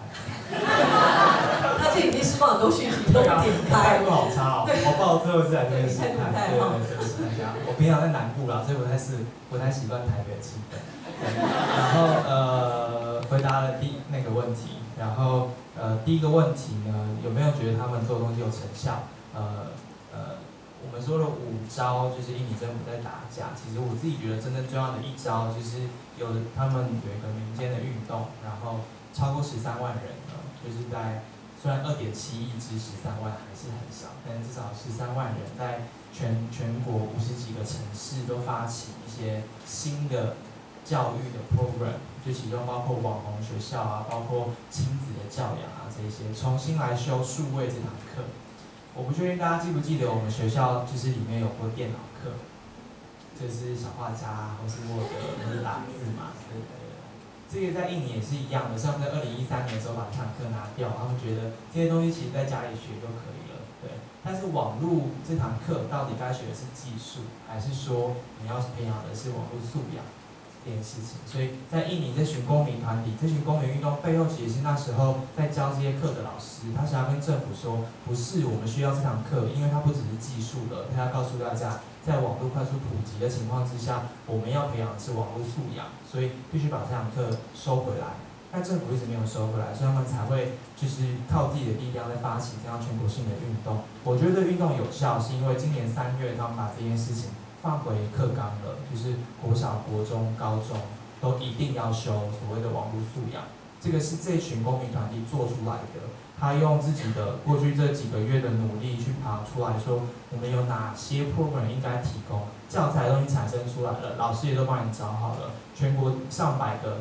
他这已经释放很多讯息，都不点开。 态度好差哦，我报最后是来这边试探， 对， 对不起大家。我平常在南部啦，所以不太习惯台北的气氛。然后回答了那个问题，然后第一个问题呢，有没有觉得他们做的东西有成效？我们说了5招，就是印尼政府在打假。其实我自己觉得真正重要的一招，就是他们有一个民间的运动，然后超过13万人呢，就是在虽然2.7亿至13万还是很少，但至少13万人在全国50几个城市都发起一些新的教育的 program， 就其中包括网红学校啊，包括亲子的教养啊这些，重新来修数位这堂课。我不确定大家记不记得我们学校就是里面有过电脑课，就是小画家或是 Word 或是打字嘛，对。这个在印尼也是一样的，是他们在2013年的时候把这堂课拿掉，他们觉得这些东西其实在家里学就可以了，对。但是网络这堂课到底该学的是技术，还是说你要培养的是网络素养这件事情？所以在印尼这群公民团体、这群公民运动背后，其实是那时候在教这些课的老师，他想要跟政府说，不是我们需要这堂课，因为它不只是技术了，他要告诉大家，在网络快速普及的情况之下，我们要培养的是网络素养，所以必须把这堂课收回来。但政府一直没有收回来，所以他们才会就是靠自己的力量在发起这样全国性的运动。我觉得运动有效，是因为今年3月他们把这件事情放回课纲了，就是国小、国中、高中都一定要修所谓的网络素养。这个是这群公民团体做出来的，他用自己的过去这几个月的努力去爬出来说，我们有哪些 program 应该提供，教材都已经产生出来了，老师也都帮你找好了，全国上百个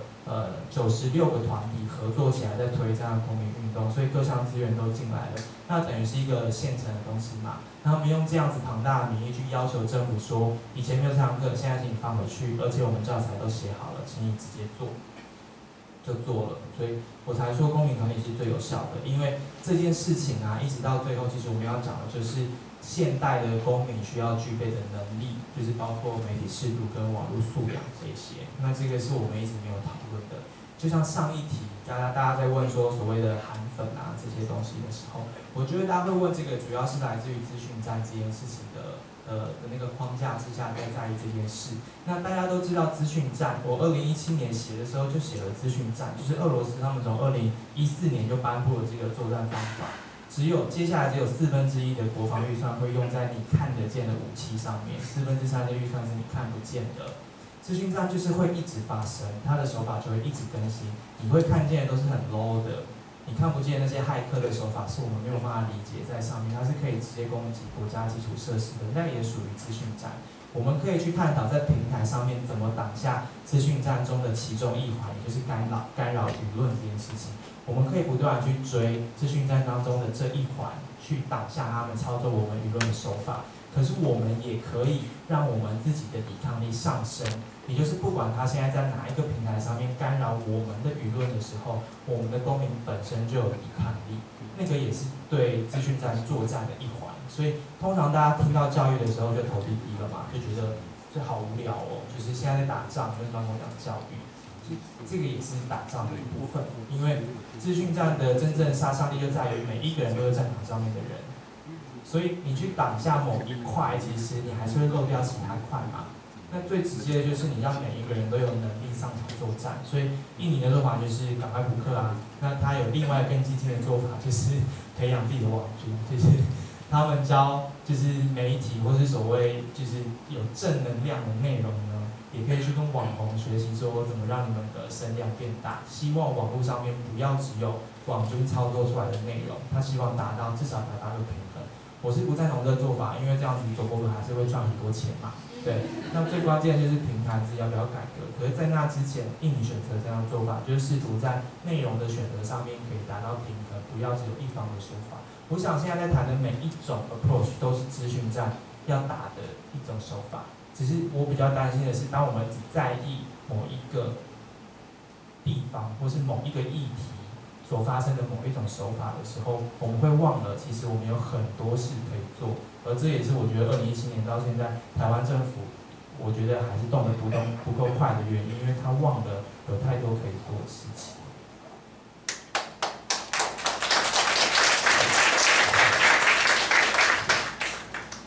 96个团体合作起来在推这样的公民运动，所以各项资源都进来了，那等于是一个现成的东西嘛。那他们用这样子庞大的民意去要求政府说，以前没有这堂课，现在请你放回去，而且我们教材都写好了，请你直接做。就做了，所以我才说公民团体是最有效的，因为这件事情啊，一直到最后，其实我们要讲的就是现代的公民需要具备的能力，就是包括媒体识读跟网络素养这些。那这个是我们一直没有讨论的。就像上一题，大家在问说所谓的韩粉啊这些东西的时候，我觉得大家会问这个，主要是来自于资讯战这件事情的那个框架之下在意这件事。那大家都知道资讯战，我2017年写的时候就写了资讯战，就是俄罗斯他们从2014年就颁布了这个作战方法，接下来只有1/4的国防预算会用在你看得见的武器上面，3/4的预算是你看不见的。资讯战就是会一直发生，它的手法就会一直更新，你会看见的都是很 low 的。你看不见那些骇客的手法是我们没有办法理解在上面，它是可以直接攻击国家基础设施的，那也属于资讯战。我们可以去探讨在平台上面怎么挡下资讯战中的其中一环，也就是干扰舆论这件事情。我们可以不断去追资讯战当中的这一环，去挡下他们操作我们舆论的手法。可是我们也可以让我们自己的抵抗力上升，也就是不管他现在在哪一个平台上面干扰我们的舆论的时候，我们的公民本身就有抵抗力，那个也是对资讯战作战的一环。所以通常大家听到教育的时候就头低低了嘛，就觉得这好无聊哦，就是现在在打仗，为什么跟我讲教育？这个也是打仗的一部分，因为资讯战的真正杀伤力就在于每一个人都是战场上面的人。所以你去挡下某一块，其实你还是会漏掉其他块嘛。那最直接的就是你让每一个人都有能力上场作战。所以印尼的做法就是赶快补课啊。那他有另外更激进的做法，就是培养自己的网军，就是他们教就是媒体或是所谓就是有正能量的内容呢，也可以去跟网红学习说怎么让你们的声量变大。希望网络上面不要只有网军操作出来的内容，他希望至少达到一个平衡。我是不赞同这个做法，因为这样子走国路还是会赚很多钱嘛。对，那最关键就是平台要不要改革。可是，在那之前，印尼选择这样的做法，就是试图在内容的选择上面可以达到平衡，不要只有一方的说法。我想现在在谈的每一种 approach 都是资讯战要打的一种手法。只是我比较担心的是，当我们只在意某一个地方或是某一个议题所发生的某一种手法的时候，我们会忘了，其实我们有很多事可以做，而这也是我觉得2017年到现在，台湾政府，我觉得还是动得不够快的原因，因为他忘了有太多可以做的事情。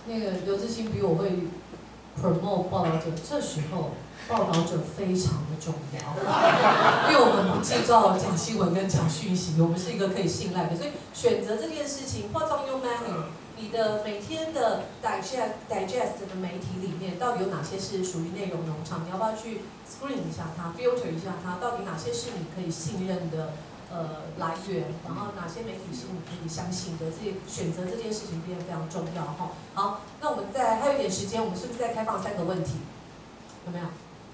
那个刘志兴比我会 promote 报道者，这时候报道者非常的重要，因为我们不制造假新闻跟假讯息，我们是一个可以信赖的，所以选择这件事情 ，What's on your menu？ 你的每天的 digest 的媒体里面，到底有哪些是属于内容农场？你要不要去 screen 一下它 ，filter 一下它，到底哪些是你可以信任的来源，然后哪些媒体是你可以相信的？选择这件事情变得非常重要哈。好，那我们还有一点时间，我们是不是再开放3个问题？有没有？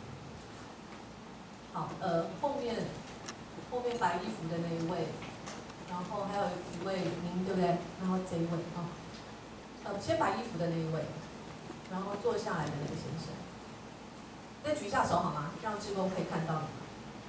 好，后面白衣服的那一位，然后还有一位您对不对？然后这一位啊。先白衣服的那一位，然后坐下来的那个先生，再举一下手好吗？让志工可以看到你。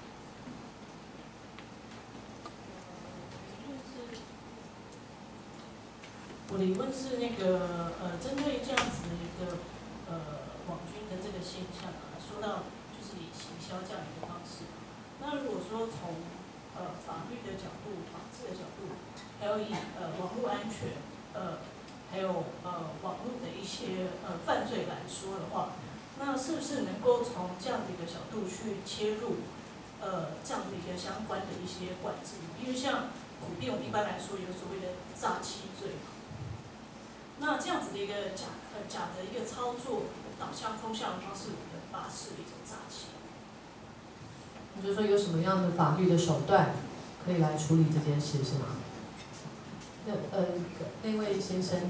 我的疑问是那个针对这样子的一个网军的这个现象啊，说到就是以行销这样一个方式，那如果说从法律的角度、法治的角度，还有以网络安全还有网络的一些犯罪来说的话，那是不是能够从这样的一个角度去切入这样的一个相关的一些管制？因为像普遍我们一般来说有所谓的诈欺罪，那这样子的一个假的一个操作导向风向的方式，我们把它视为一种诈欺。 你就说有什么样的法律的手段可以来处理这件事是吗？那位先生，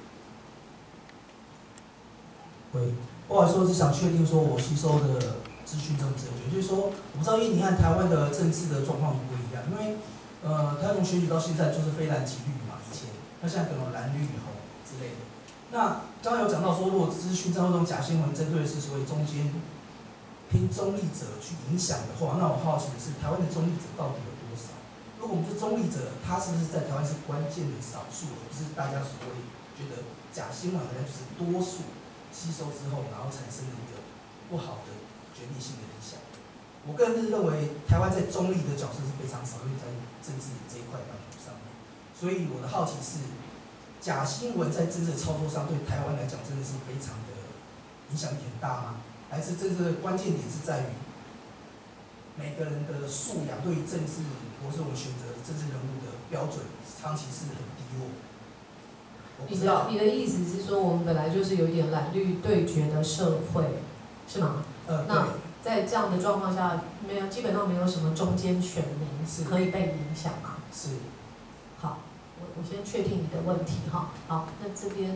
喂，不好意思，我只想确定说我吸收的资讯正正确，就是说我不知道印尼和台湾的政治的状况不一样，因为他从选举到现在就是非蓝即绿嘛，以前，那现在可能有蓝绿红之类的。那刚刚有讲到说，如果资讯战或这种假新闻针对的是所谓中间凭中立者去影响的话，那我好奇的是，台湾的中立者到底有多少？如果我们是中立者，他是不是在台湾是关键的少数，而不是大家所谓觉得假新闻好像就是多数吸收之后，然后产生的一个不好的决定性的影响？我个人是认为台湾在中立的角色是非常少，因为在政治这一块版图上面，所以我的好奇是，假新闻在政治操作上对台湾来讲真的是非常的影响力很大吗？还是真正的关键点是在于每个人的素养对于政治或是我们选择政治人物的标准，长期是很低落。 你的意思是说，我们本来就是有一点蓝绿对决的社会，是吗？那在这样的状况下，基本上没有什么中间选民可以被影响嘛？ 是。 好，我先确定你的问题哈。好，那这边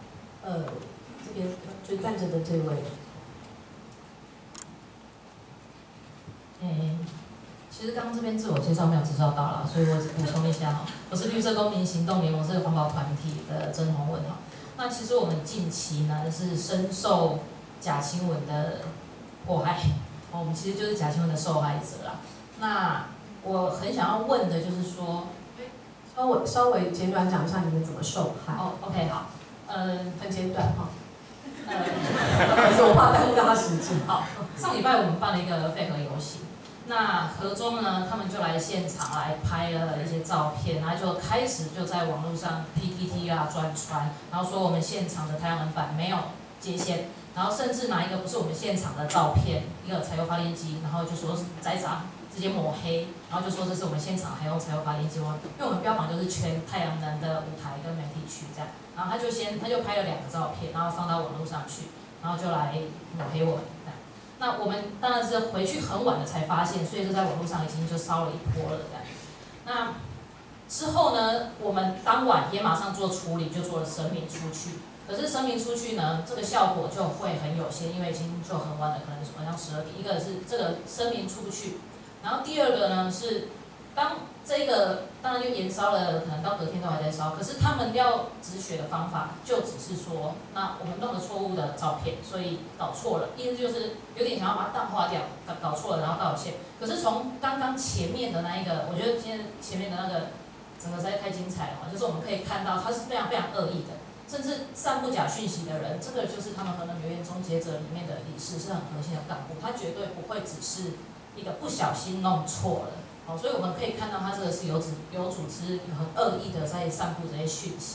就站着的这位。 其实刚刚这边自我介绍没有介绍到啦，所以我补充一下哈，我是绿色公民行动联盟这个环保团体的曾宏文哈。那其实我们近期呢是深受假新闻的迫害，我们其实就是假新闻的受害者啦。那我很想要问的就是说， 稍微简短讲一下你们怎么受害。 哦 ，OK 好， 很简短哈。可是我怕耽误大家时间。 好，上礼拜我们办了一个废核游行。那河中呢，他们就来现场来拍了一些照片，然后就开始就在网络上 PPT 啊专传，然后说我们现场的太阳能板没有接线，然后甚至拿一个不是我们现场的照片，一个柴油发电机，然后就说栽赃，直接抹黑，然后就说这是我们现场还用柴油发电机，因为我们标榜就是全太阳能的舞台跟媒体区这样，然后他就拍了2个照片，然后放到网络上去，然后就来抹黑我们。那我们当然是回去很晚了才发现，所以就在网络上已经就烧了一波了这样。那之后呢，我们当晚也马上做处理，就做了声明出去。可是声明出去呢，这个效果就会很有限，因为已经就很晚了，可能晚上12点。一个是这个声明出不去，然后第二个呢是当这个当然就延烧了，可能到隔天都还在烧。可是他们要止血的方法就只是说，那我们弄了错误的照片，所以搞错了，意思就是有点想要把它淡化掉，搞错了然后道歉。可是从刚刚前面的那一个，我觉得今天前面的那个整个实在太精彩了，就是我们可以看到它是非常非常恶意的，甚至散布假讯息的人，这个就是他们核能留言终结者里面的理事，是很核心的干部，他绝对不会只是一个不小心弄错了。好，所以我们可以看到，他这个是有组织、很恶意的在散布这些讯息。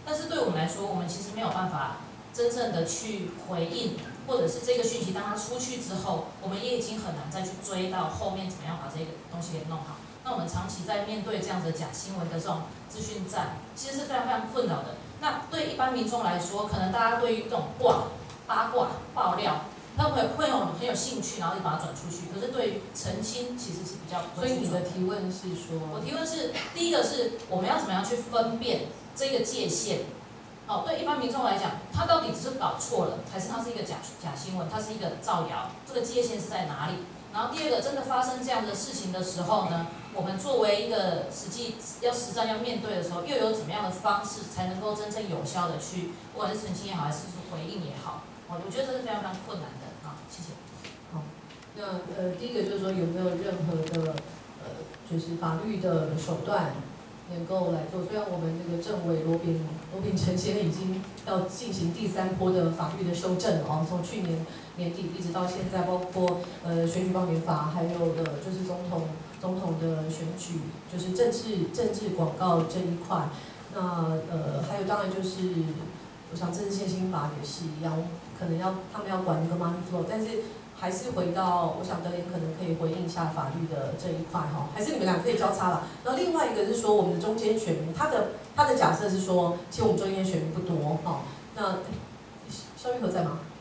但是对我们来说，我们其实没有办法真正的去回应，或者是这个讯息当它出去之后，我们也已经很难再去追到后面怎么样把这个东西给弄好。那我们长期在面对这样的假新闻的这种资讯战，其实是非常非常困扰的。那对一般民众来说，可能大家对于这种八卦、爆料，他们会很有兴趣，然后就把它转出去。可是对于澄清，其实是比较不会。 所以你的提问是说？ 我提问是，第一个是我们要怎么样去分辨这个界限？哦，对一般民众来讲，他到底只是搞错了，还是他是一个假新闻，它是一个造谣？这个界限是在哪里？然后第二个，真的发生这样的事情的时候呢，我们作为一个实战要面对的时候，又有怎么样的方式才能够真正有效的去，不管是澄清也好，还是回应也好，我觉得这是非常非常困难的。好，谢谢。 好，那第一个就是说有没有任何的就是法律的手段能够来做？虽然我们那个政委罗秉成先生已经要进行第3波的法律的修正了哦，从去年年底一直到现在，包括选举罢免法，还有就是总统的选举，就是政治广告这一块。那还有当然就是，我想政治献金法也是一样，可能他们要管那个 money flow， 但是还是回到，我想德联可能可以回应一下法律的这一块哈，还是你们俩可以交叉了。然后另外一个是说我们的中间选民，他的假设是说，其实我们中间选民不多哈。那肖玉和在吗？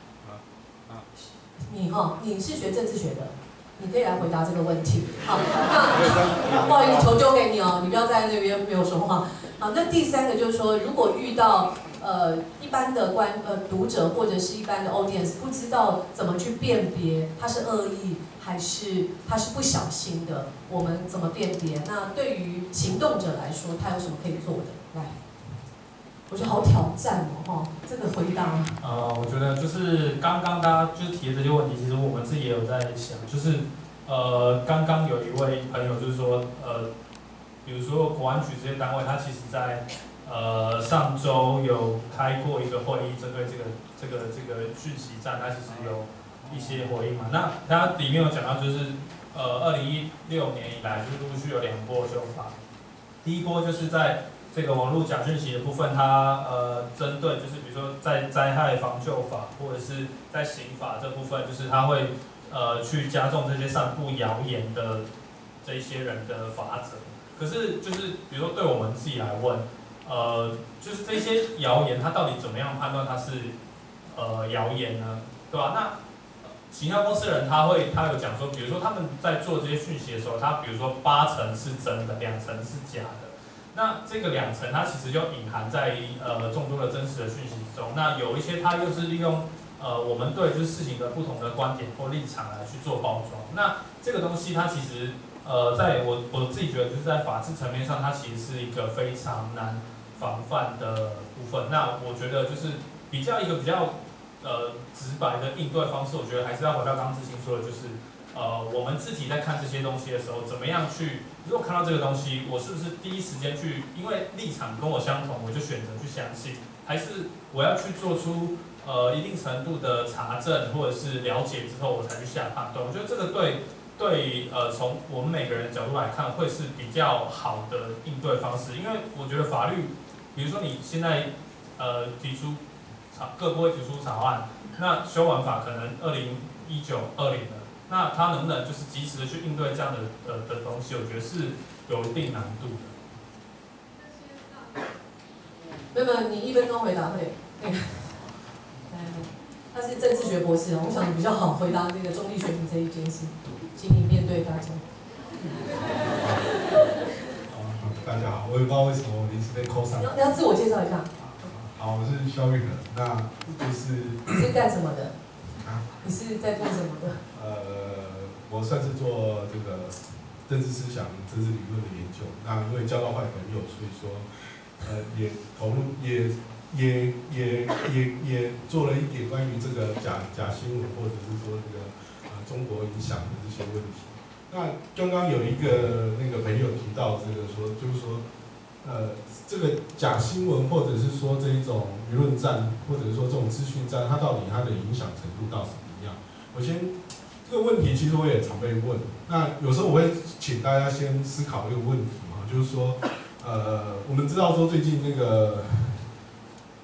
你是学政治学的，你可以来回答这个问题。好，那不好意思，球丢给你哦，你不要在那边没有说话。好，那第3个就是说，如果遇到一般的读者或者是一般的 audience 不知道怎么去辨别他是恶意还是他是不小心的，我们怎么辨别？那对于行动者来说，他有什么可以做的？来。我觉得好挑战哦，这个回答。 我觉得就是刚刚大家就是提的这些问题，其实我们自己也有在想，就是刚刚有一位朋友就是说比如说国安局这些单位，它其实在上周有开过一个会议，针对这个讯息战，它其实有一些回应嘛。那它里面有讲到，就是2016年以来，就是陆续有2波修法，第一波就是在这个网络假讯息的部分，它针对就是比如说在灾害防救法或者是在刑法这部分，就是它会去加重这些散布谣言的这一些人的罚则。可是就是比如说对我们自己来问，就是这些谣言它到底怎么样判断它是谣言呢？对吧？那行销公司人他有讲说，比如说他们在做这些讯息的时候，他比如说8成是真的，2成是假的。那这个2成，它其实就隐含在众多的真实的讯息之中。那有一些它又是利用我们对就是事情的不同的观点或立场来去做包装。那这个东西它其实在我自己觉得就是在法治层面上，它其实是一个非常难防范的部分。那我觉得就是一个比较直白的应对方式，我觉得还是要回到刚刚志兴说的，就是我们自己在看这些东西的时候，怎么样去，如果看到这个东西，我是不是第一时间去，因为立场跟我相同，我就选择去相信，还是我要去做出一定程度的查证或者是了解之后，我才去下判断？我觉得这个对从我们每个人的角度来看，会是比较好的应对方式，因为我觉得法律，比如说你现在提出各部会提出草案，那修完法可能2019、20了。那他能不能就是及时的去应对这样的东西？我觉得是有一定难度的。没有，你1分钟回答会。他是政治学博士哦，我想比较好回答这个中立选民这一件事，请你面对大家。 大家好，我也不知道为什么我临时被扣上。 你要自我介绍一下。 好，我是肖玉和，那就是你是干什么的？你是在做什么的？ 我算是做这个政治思想、政治理论的研究。那因为交到坏朋友，所以说，也投入也做了一点关于这个假新闻，或者是说这个中国影响的这些问题。那刚刚有一个那个朋友提到这个说，就是说，这个假新闻或者是说这一种舆论战，或者是说这种资讯战，它到底它的影响程度到什么样？我先这个问题，其实我也常被问。那有时候我会请大家先思考一个问题哈，就是说，我们知道说最近那个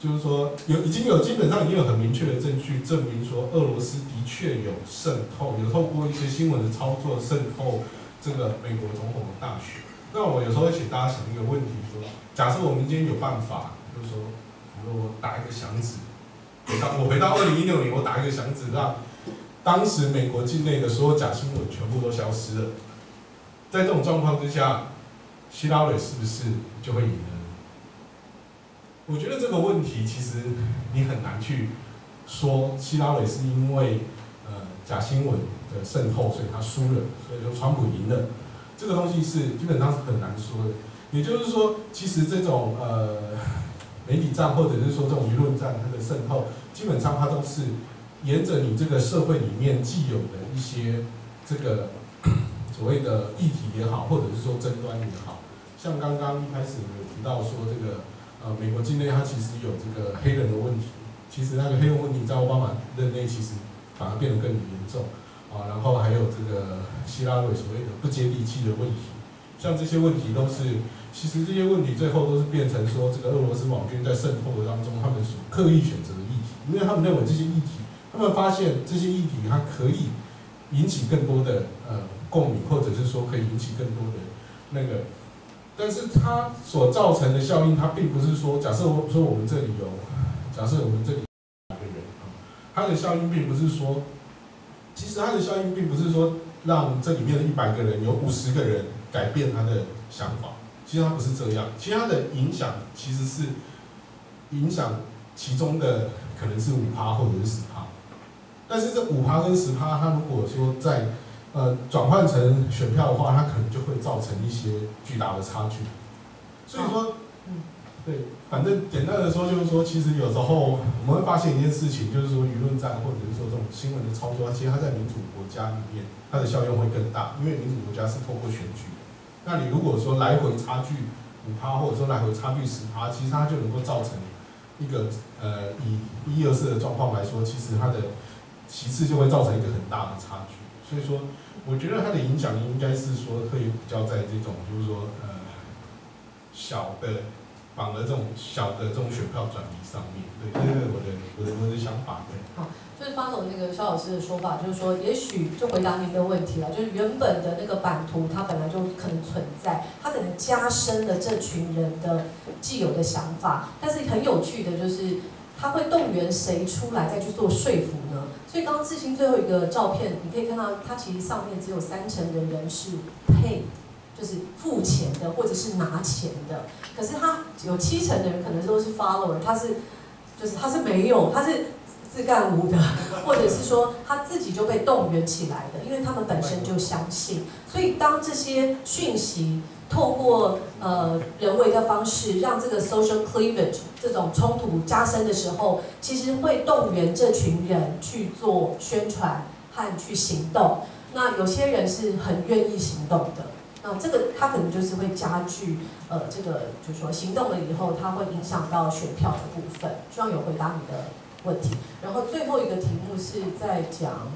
就是说基本上已经有很明确的证据证明说，俄罗斯的确有渗透，有透过一些新闻的操作渗透这个美国总统的大选。那我有时候会请大家想一个问题说，假设我们今天有办法，就是说，比如我打一个响指，我回到2016年，我打一个响指，让当时美国境内的所有假新闻全部都消失了。在这种状况之下，希拉蕊是不是就会赢呢？我觉得这个问题其实你很难去说希拉蕊是因为假新闻的渗透，所以他输了，所以说川普赢了。这个东西是基本上是很难说的。也就是说，其实这种媒体战或者是说这种舆论战，它的渗透，基本上它都是沿着你这个社会里面既有的一些这个所谓的议题也好，或者是说争端也好，像刚刚一开始有提到说这个美国境内它其实有这个黑人的问题，其实那个黑人问题在奥巴马任内其实反而变得更严重啊，然后还有这个希拉蕊所谓的不接地气的问题，像这些问题都是，其实这些问题最后都是变成说这个俄罗斯网军在渗透的当中，他们所刻意选择的议题，因为他们认为这些议题，他们发现这些议题它可以引起更多的共鸣，或者是说可以引起更多的那个，但是它所造成的效应，它并不是说，假设说我们这里有，假设我们这里100个人啊，它的效应并不是说，其实它的效应并不是说让这里面的100个人有50个人改变他的想法，其实它不是这样，其实它的影响其实是影响其中的可能是5%或者是10%，但是这5%跟10%，它如果说在转换成选票的话，它可能就会造成一些巨大的差距。所以说，对，反正简单的说就是说，其实有时候我们会发现一件事情，就是说舆论战或者是说这种新闻的操作，其实它在民主国家里面，它的效用会更大，因为民主国家是透过选举的。那你如果说来回差距5%，或者说来回差距10%，其实它就能够造成一个以1、2、4的状况来说，其实它的其次就会造成一个很大的差距。所以说，我觉得它的影响应该是说会比较在这种就是说小的绑的这种小的这种选票转移上面。对，这是我的想法。对。 好，就是发总那个肖老师的说法，就是说，也许就回答您的问题了，就是原本的那个版图它本来就可能存在，它可能加深了这群人的既有的想法，但是很有趣的就是。他会动员谁出来再去做说服呢？所以刚刚志兴最后一个照片，你可以看到，它其实上面只有30%的人是 pay， 就是付钱的或者是拿钱的。可是他有70%的人可能都是 follower， 他是没有，他是自干无的，或者是说他自己就被动员起来的，因为他们本身就相信。所以当这些讯息透过人为的方式，让这个 social cleavage 这种冲突加深的时候，其实会动员这群人去做宣传和去行动。那有些人是很愿意行动的，那这个他可能就是会加剧这个就是说行动了以后，它会影响到选票的部分。希望有回答你的问题。然后最后一个题目是在讲，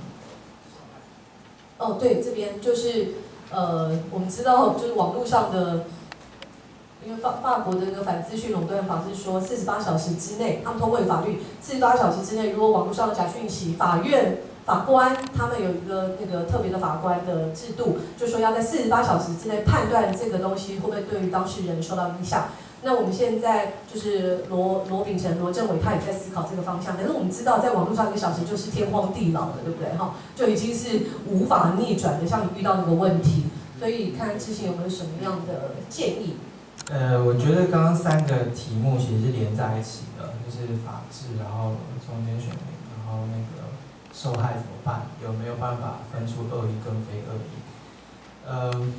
对，这边就是。我们知道，就是网络上的，因为法国的那个反资讯垄断法是说，48小时之内，他们通过法律，48小时之内，如果网络上的假讯息，法官他们有一个那个特别的法官的制度，就说要在48小时之内判断这个东西会不会对于当事人受到影响。那我们现在就是罗秉成、罗政委他也在思考这个方向，但是我们知道，在网络上1个小时就是天荒地老了，对不对？哈，就已经是无法逆转的。像你遇到那个问题，所以看志兴有没有什么样的建议？ 我觉得刚刚3个题目其实是连在一起的，就是法治，然后中间选民，然后那个受害怎么办？有没有办法分出恶意跟非恶意？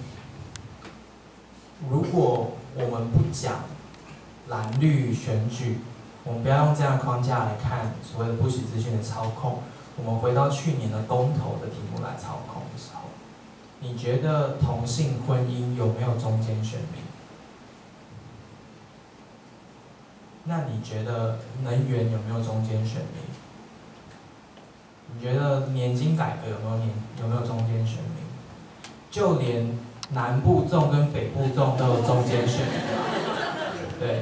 如果我们不讲蓝绿选举，我们不要用这样的框架来看所谓的不实资讯的操控，我们回到去年的公投的题目来操控的时候，你觉得同性婚姻有没有中间选民？那你觉得能源有没有中间选民？你觉得年金改革有没有中间选民？就连南部粽跟北部粽都有中间选民，对，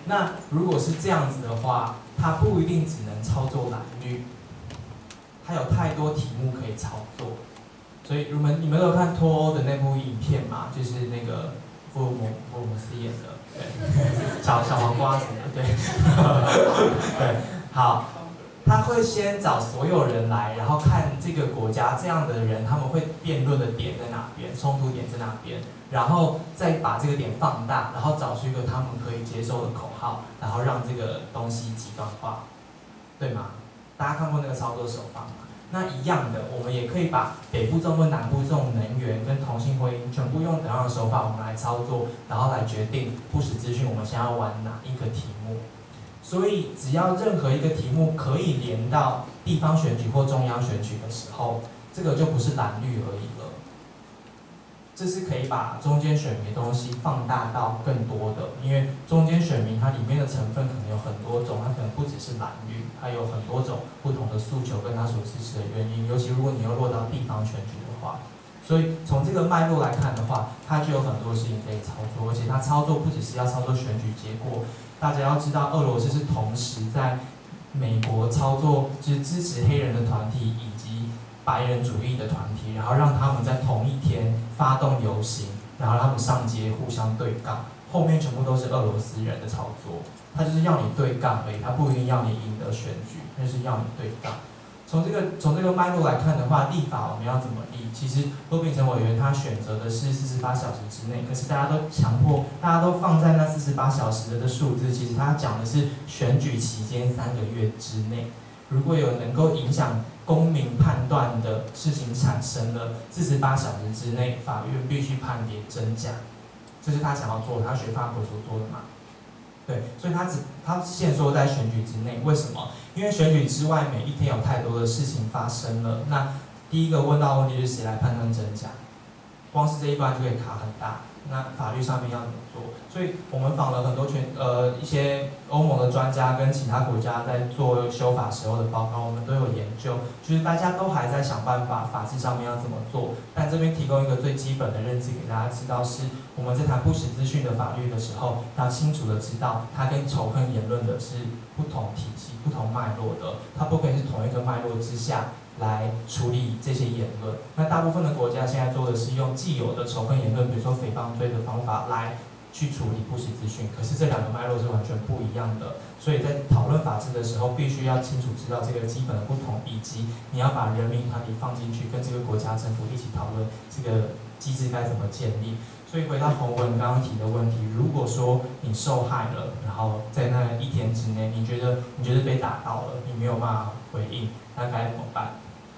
那如果是这样子的话，它不一定只能操作蓝绿，它有太多题目可以操作。所以你们有看脱欧的那部影片吗？就是那个福尔摩斯演的，对，小黄瓜什么的，对，对，好。他会先找所有人来，然后看这个国家这样的人他们会辩论的点在哪边，冲突点在哪边，然后再把这个点放大，然后找出一个他们可以接受的口号，然后让这个东西极端化，对吗？大家看过那个操作手法吗？那一样的，我们也可以把北部粽跟南部粽能源跟同性婚姻全部用同样的手法，我们来操作，然后来决定不实资讯我们想要玩哪一个题目。所以，只要任何一个题目可以连到地方选举或中央选举的时候，这个就不是蓝绿而已了。这是可以把中间选民的东西放大到更多的，因为中间选民它里面的成分可能有很多种，它可能不只是蓝绿，它有很多种不同的诉求跟它所支持的原因。尤其如果你又落到地方选举的话，所以从这个脉络来看的话，它就有很多事情可以操作，而且它操作不只是要操作选举结果。大家要知道，俄罗斯是同时在美国操作，就是支持黑人的团体以及白人主义的团体，然后让他们在同一天发动游行，然后他们上街互相对杠，后面全部都是俄罗斯人的操作。他就是要你对杠而已，他不一定要你赢得选举，他就是要你对杠。从这个脉络来看的话，立法我们要怎么立？其实骆秉成委员他选择的是48小时之内，可是大家都强迫，大家都放在那48小时的数字，其实他讲的是选举期间3个月之内，如果有能够影响公民判断的事情产生了48小时之内，法院必须判别真假，这是他想要做的，他学法国所做的嘛。对，所以他限缩在选举之内，为什么？因为选举之外，每一天有太多的事情发生了。那第一个问到的问题是谁来判断真假？光是这一关就可以卡很大。那法律上面要怎么做？所以我们访了很多一些欧盟的专家跟其他国家在做修法时候的报告，我们都有研究，就是大家都还在想办法，法制上面要怎么做。但这边提供一个最基本的认知给大家知道，是我们在谈不实资讯的法律的时候，要清楚的知道它跟仇恨言论的是不同体系、不同脉络的，它不可以是同一个脉络之下来处理这些言论。那大部分的国家现在做的是用既有的仇恨言论，比如说诽谤罪的方法来去处理不实资讯，可是这两个脉络是完全不一样的。所以在讨论法制的时候，必须要清楚知道这个基本的不同，以及你要把人民团体放进去，跟这个国家政府一起讨论这个机制该怎么建立。所以回到洪文刚刚提的问题，如果说你受害了，然后在那一天之内，你觉得被打到了，你没有办法回应，那该怎么办？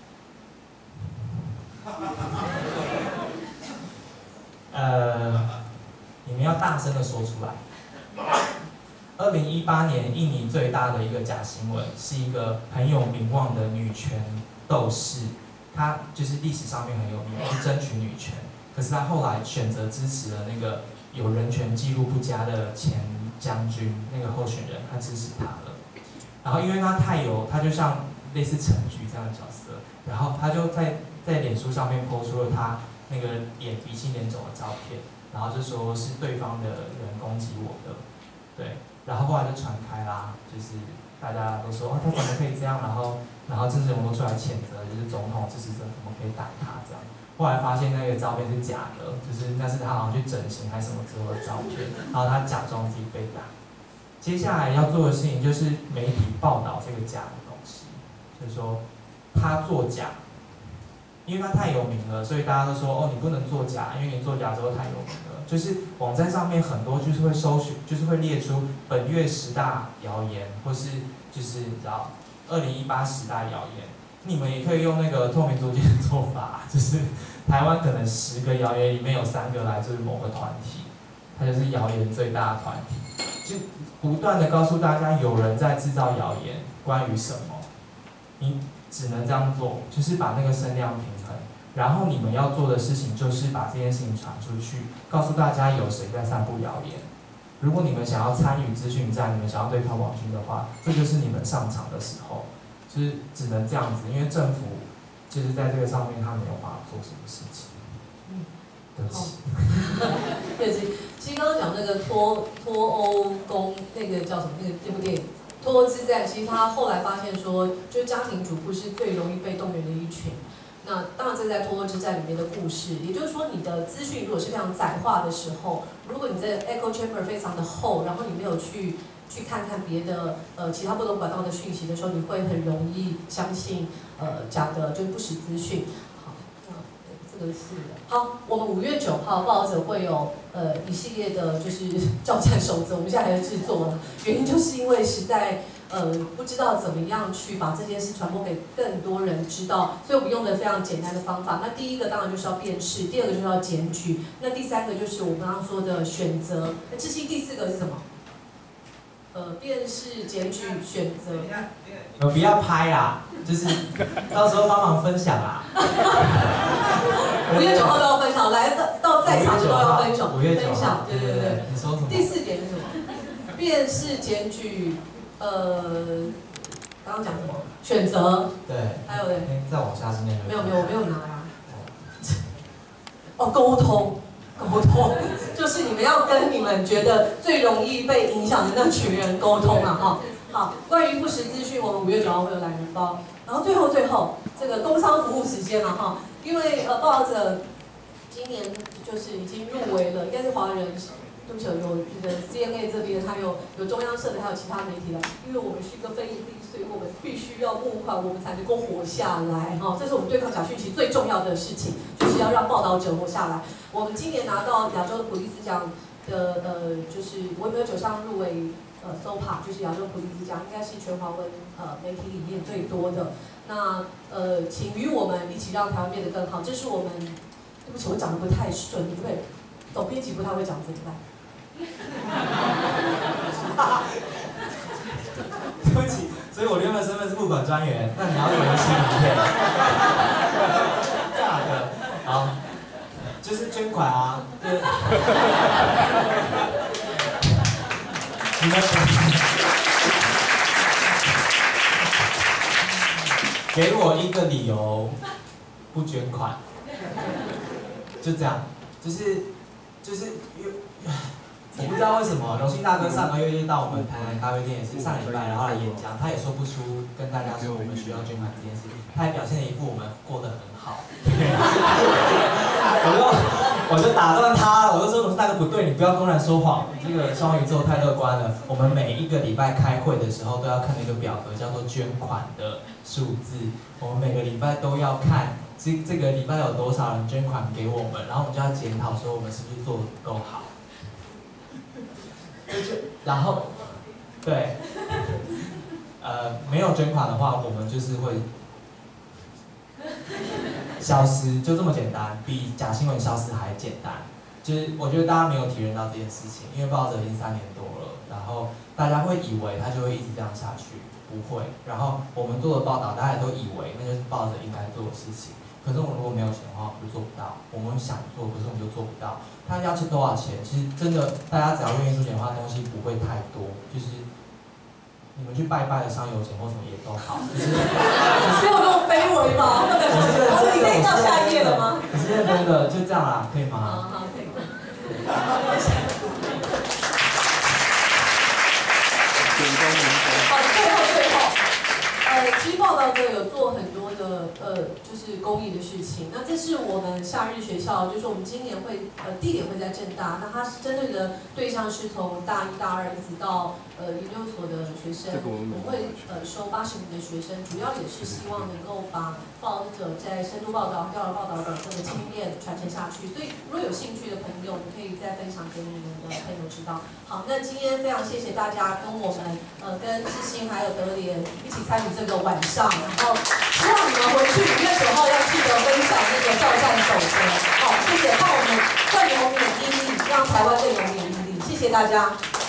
你们要大声的说出来。2018年印尼最大的一个假新闻，是一个很有名望的女权斗士，她就是历史上面很有名，是争取女权。可是她后来选择支持了那个有人权记录不佳的前将军那个候选人，她支持他了。然后因为他就像类似陈菊这样的角色，然后他就在脸书上面 po 出了他那个脸鼻青脸肿的照片，然后就说是对方的人攻击我的，对，然后后来就传开啦，就是大家都说他怎么可以这样，然后政治人物都出来谴责，就是总统支持者怎么可以打他这样。后来发现那个照片是假的，就是那是他好像去整形还是什么之后的照片，然后他假装自己被打。接下来要做的事情就是媒体报道这个假的东西，就是说他作假，因为他太有名了，所以大家都说哦你不能作假，因为你作假之后太有名了。就是网站上面很多就是会搜寻，就是会列出本月10大谣言，或是就是你知道2018 10大谣言。你们也可以用那个透明租金的做法，就是台湾可能10个谣言里面有3个来自于某个团体，它就是谣言最大的团体，就不断的告诉大家有人在制造谣言，关于什么，你只能这样做，就是把那个声量平衡。然后你们要做的事情就是把这件事情传出去，告诉大家有谁在散布谣言。如果你们想要参与资讯战，你们想要对抗网军的话，这就是你们上场的时候。就是只能这样子，因为政府就是在这个上面他没有办法做什么事情。 对，其实刚刚讲那个脱欧公那个叫什么那部电影《脱欧之战》，其实他后来发现说，就家庭主妇是最容易被动员的一群。那当然，这在脱欧之战里面的故事，也就是说，你的资讯如果是非常窄化的时候，如果你的 echo chamber 非常的厚，然后你没有去看看别的其他不同管道的讯息的时候，你会很容易相信假的就是不实资讯。好，那这个是好，我们5月9号报者会有一系列的就是教战守则，我们现在还在制作了，原因就是因为实在。不知道怎么样去把这件事传播给更多人知道，所以我们用的非常简单的方法。那第一个当然就是要辨识，第二个就是要检举，那第三个就是我刚刚说的选择。志兴第4个是什么？辨识、检举、选择。 你们不要拍啦，就是到时候帮忙分享啦。 5月9号都要分享，来到在场的都要分享。 5月9 号， 对。你说什么？ 第4点是什么？辨识、检举。刚刚讲什么？选择。 对。 还有嘞。 再往下是那个。 没有，我没有拿啊。沟通，就是你们要跟你们觉得最容易被影响的那群人沟通啊，哈。好，关于不实资讯，我们5月9号会有懒人包。然后最后这个工商服务时间了哈，因为报道者今年就是已经入围了，应该是华人。对不起，有这个 CNA 这边，它有中央社的，还有其他媒体的。因为我们是一个非盈利，所以我们必须要募款，我们才能够活下来。哈，这是我们对抗假讯息最重要的事情，就是要让报道者活下来。我们今年拿到亚洲的普利兹奖的就是我有没有9项入围SOPA， 就是亚洲普利兹奖，应该是全华文媒体里面最多的。那请与我们一起让台湾变得更好，这是我们。对不起，我讲的不太顺，对不对？总编辑不太会讲怎么办？ 对不起，所以我原本身份是募款专员，那你要有一些名片。假的，好，就是捐款啊，你们给我一个理由不捐款，就这样，就是我不知道为什么，荣幸大哥上个月就到我们台南咖啡店，也是上礼拜，然后来演讲，他也说不出跟大家说我们需要捐款这件事，他还表现了一副我们过得很好。我就打断他，我就说荣幸大哥不对，你不要公然说谎，这个双鱼座太乐观了。我们每一个礼拜开会的时候都要看那个表格，叫做捐款的数字，我们每个礼拜都要看这个礼拜有多少人捐款给我们，然后我们就要检讨说我们是不是做得不够好。然后，对，没有捐款的话，我们就是会消失，就这么简单，比假新闻消失还简单。就是我觉得大家没有体验到这件事情，因为报纸已经3年多了，然后大家会以为它就会一直这样下去，不会。然后我们做的报道，大家也都以为那就是报纸应该做的事情。可是我们如果没有钱的话，我们就做不到。我们想做，可是我们就做不到。他要多少钱？其实真的，大家只要愿意出钱的话，东西不会太多。就是你们去拜拜的香油钱或什么也都好。就是不要那么卑微嘛！你可以到下一页了吗？ 我是认真的，就这样啦，可以吗？ 好，可以。好，最后。其实报道者有做很多的就是公益的事情。那这是我们夏日学校，就是我们今年会地点会在政大，那它是针对的对象是从大1、大2一直到研究所的学生，我们会收80名的学生，主要也是希望能够把报道者在深度报道、调查报道的这个经验传承下去。所以如果有兴趣的朋友，你可以再分享给你们的朋友知道。好，那今天非常谢谢大家跟我们跟志兴还有德联一起参与这个晚上，然后希望你们回去5月9号要记得分享那个教战守则。好，谢谢，让我们更有免疫力，让台湾更有免疫力。谢谢大家。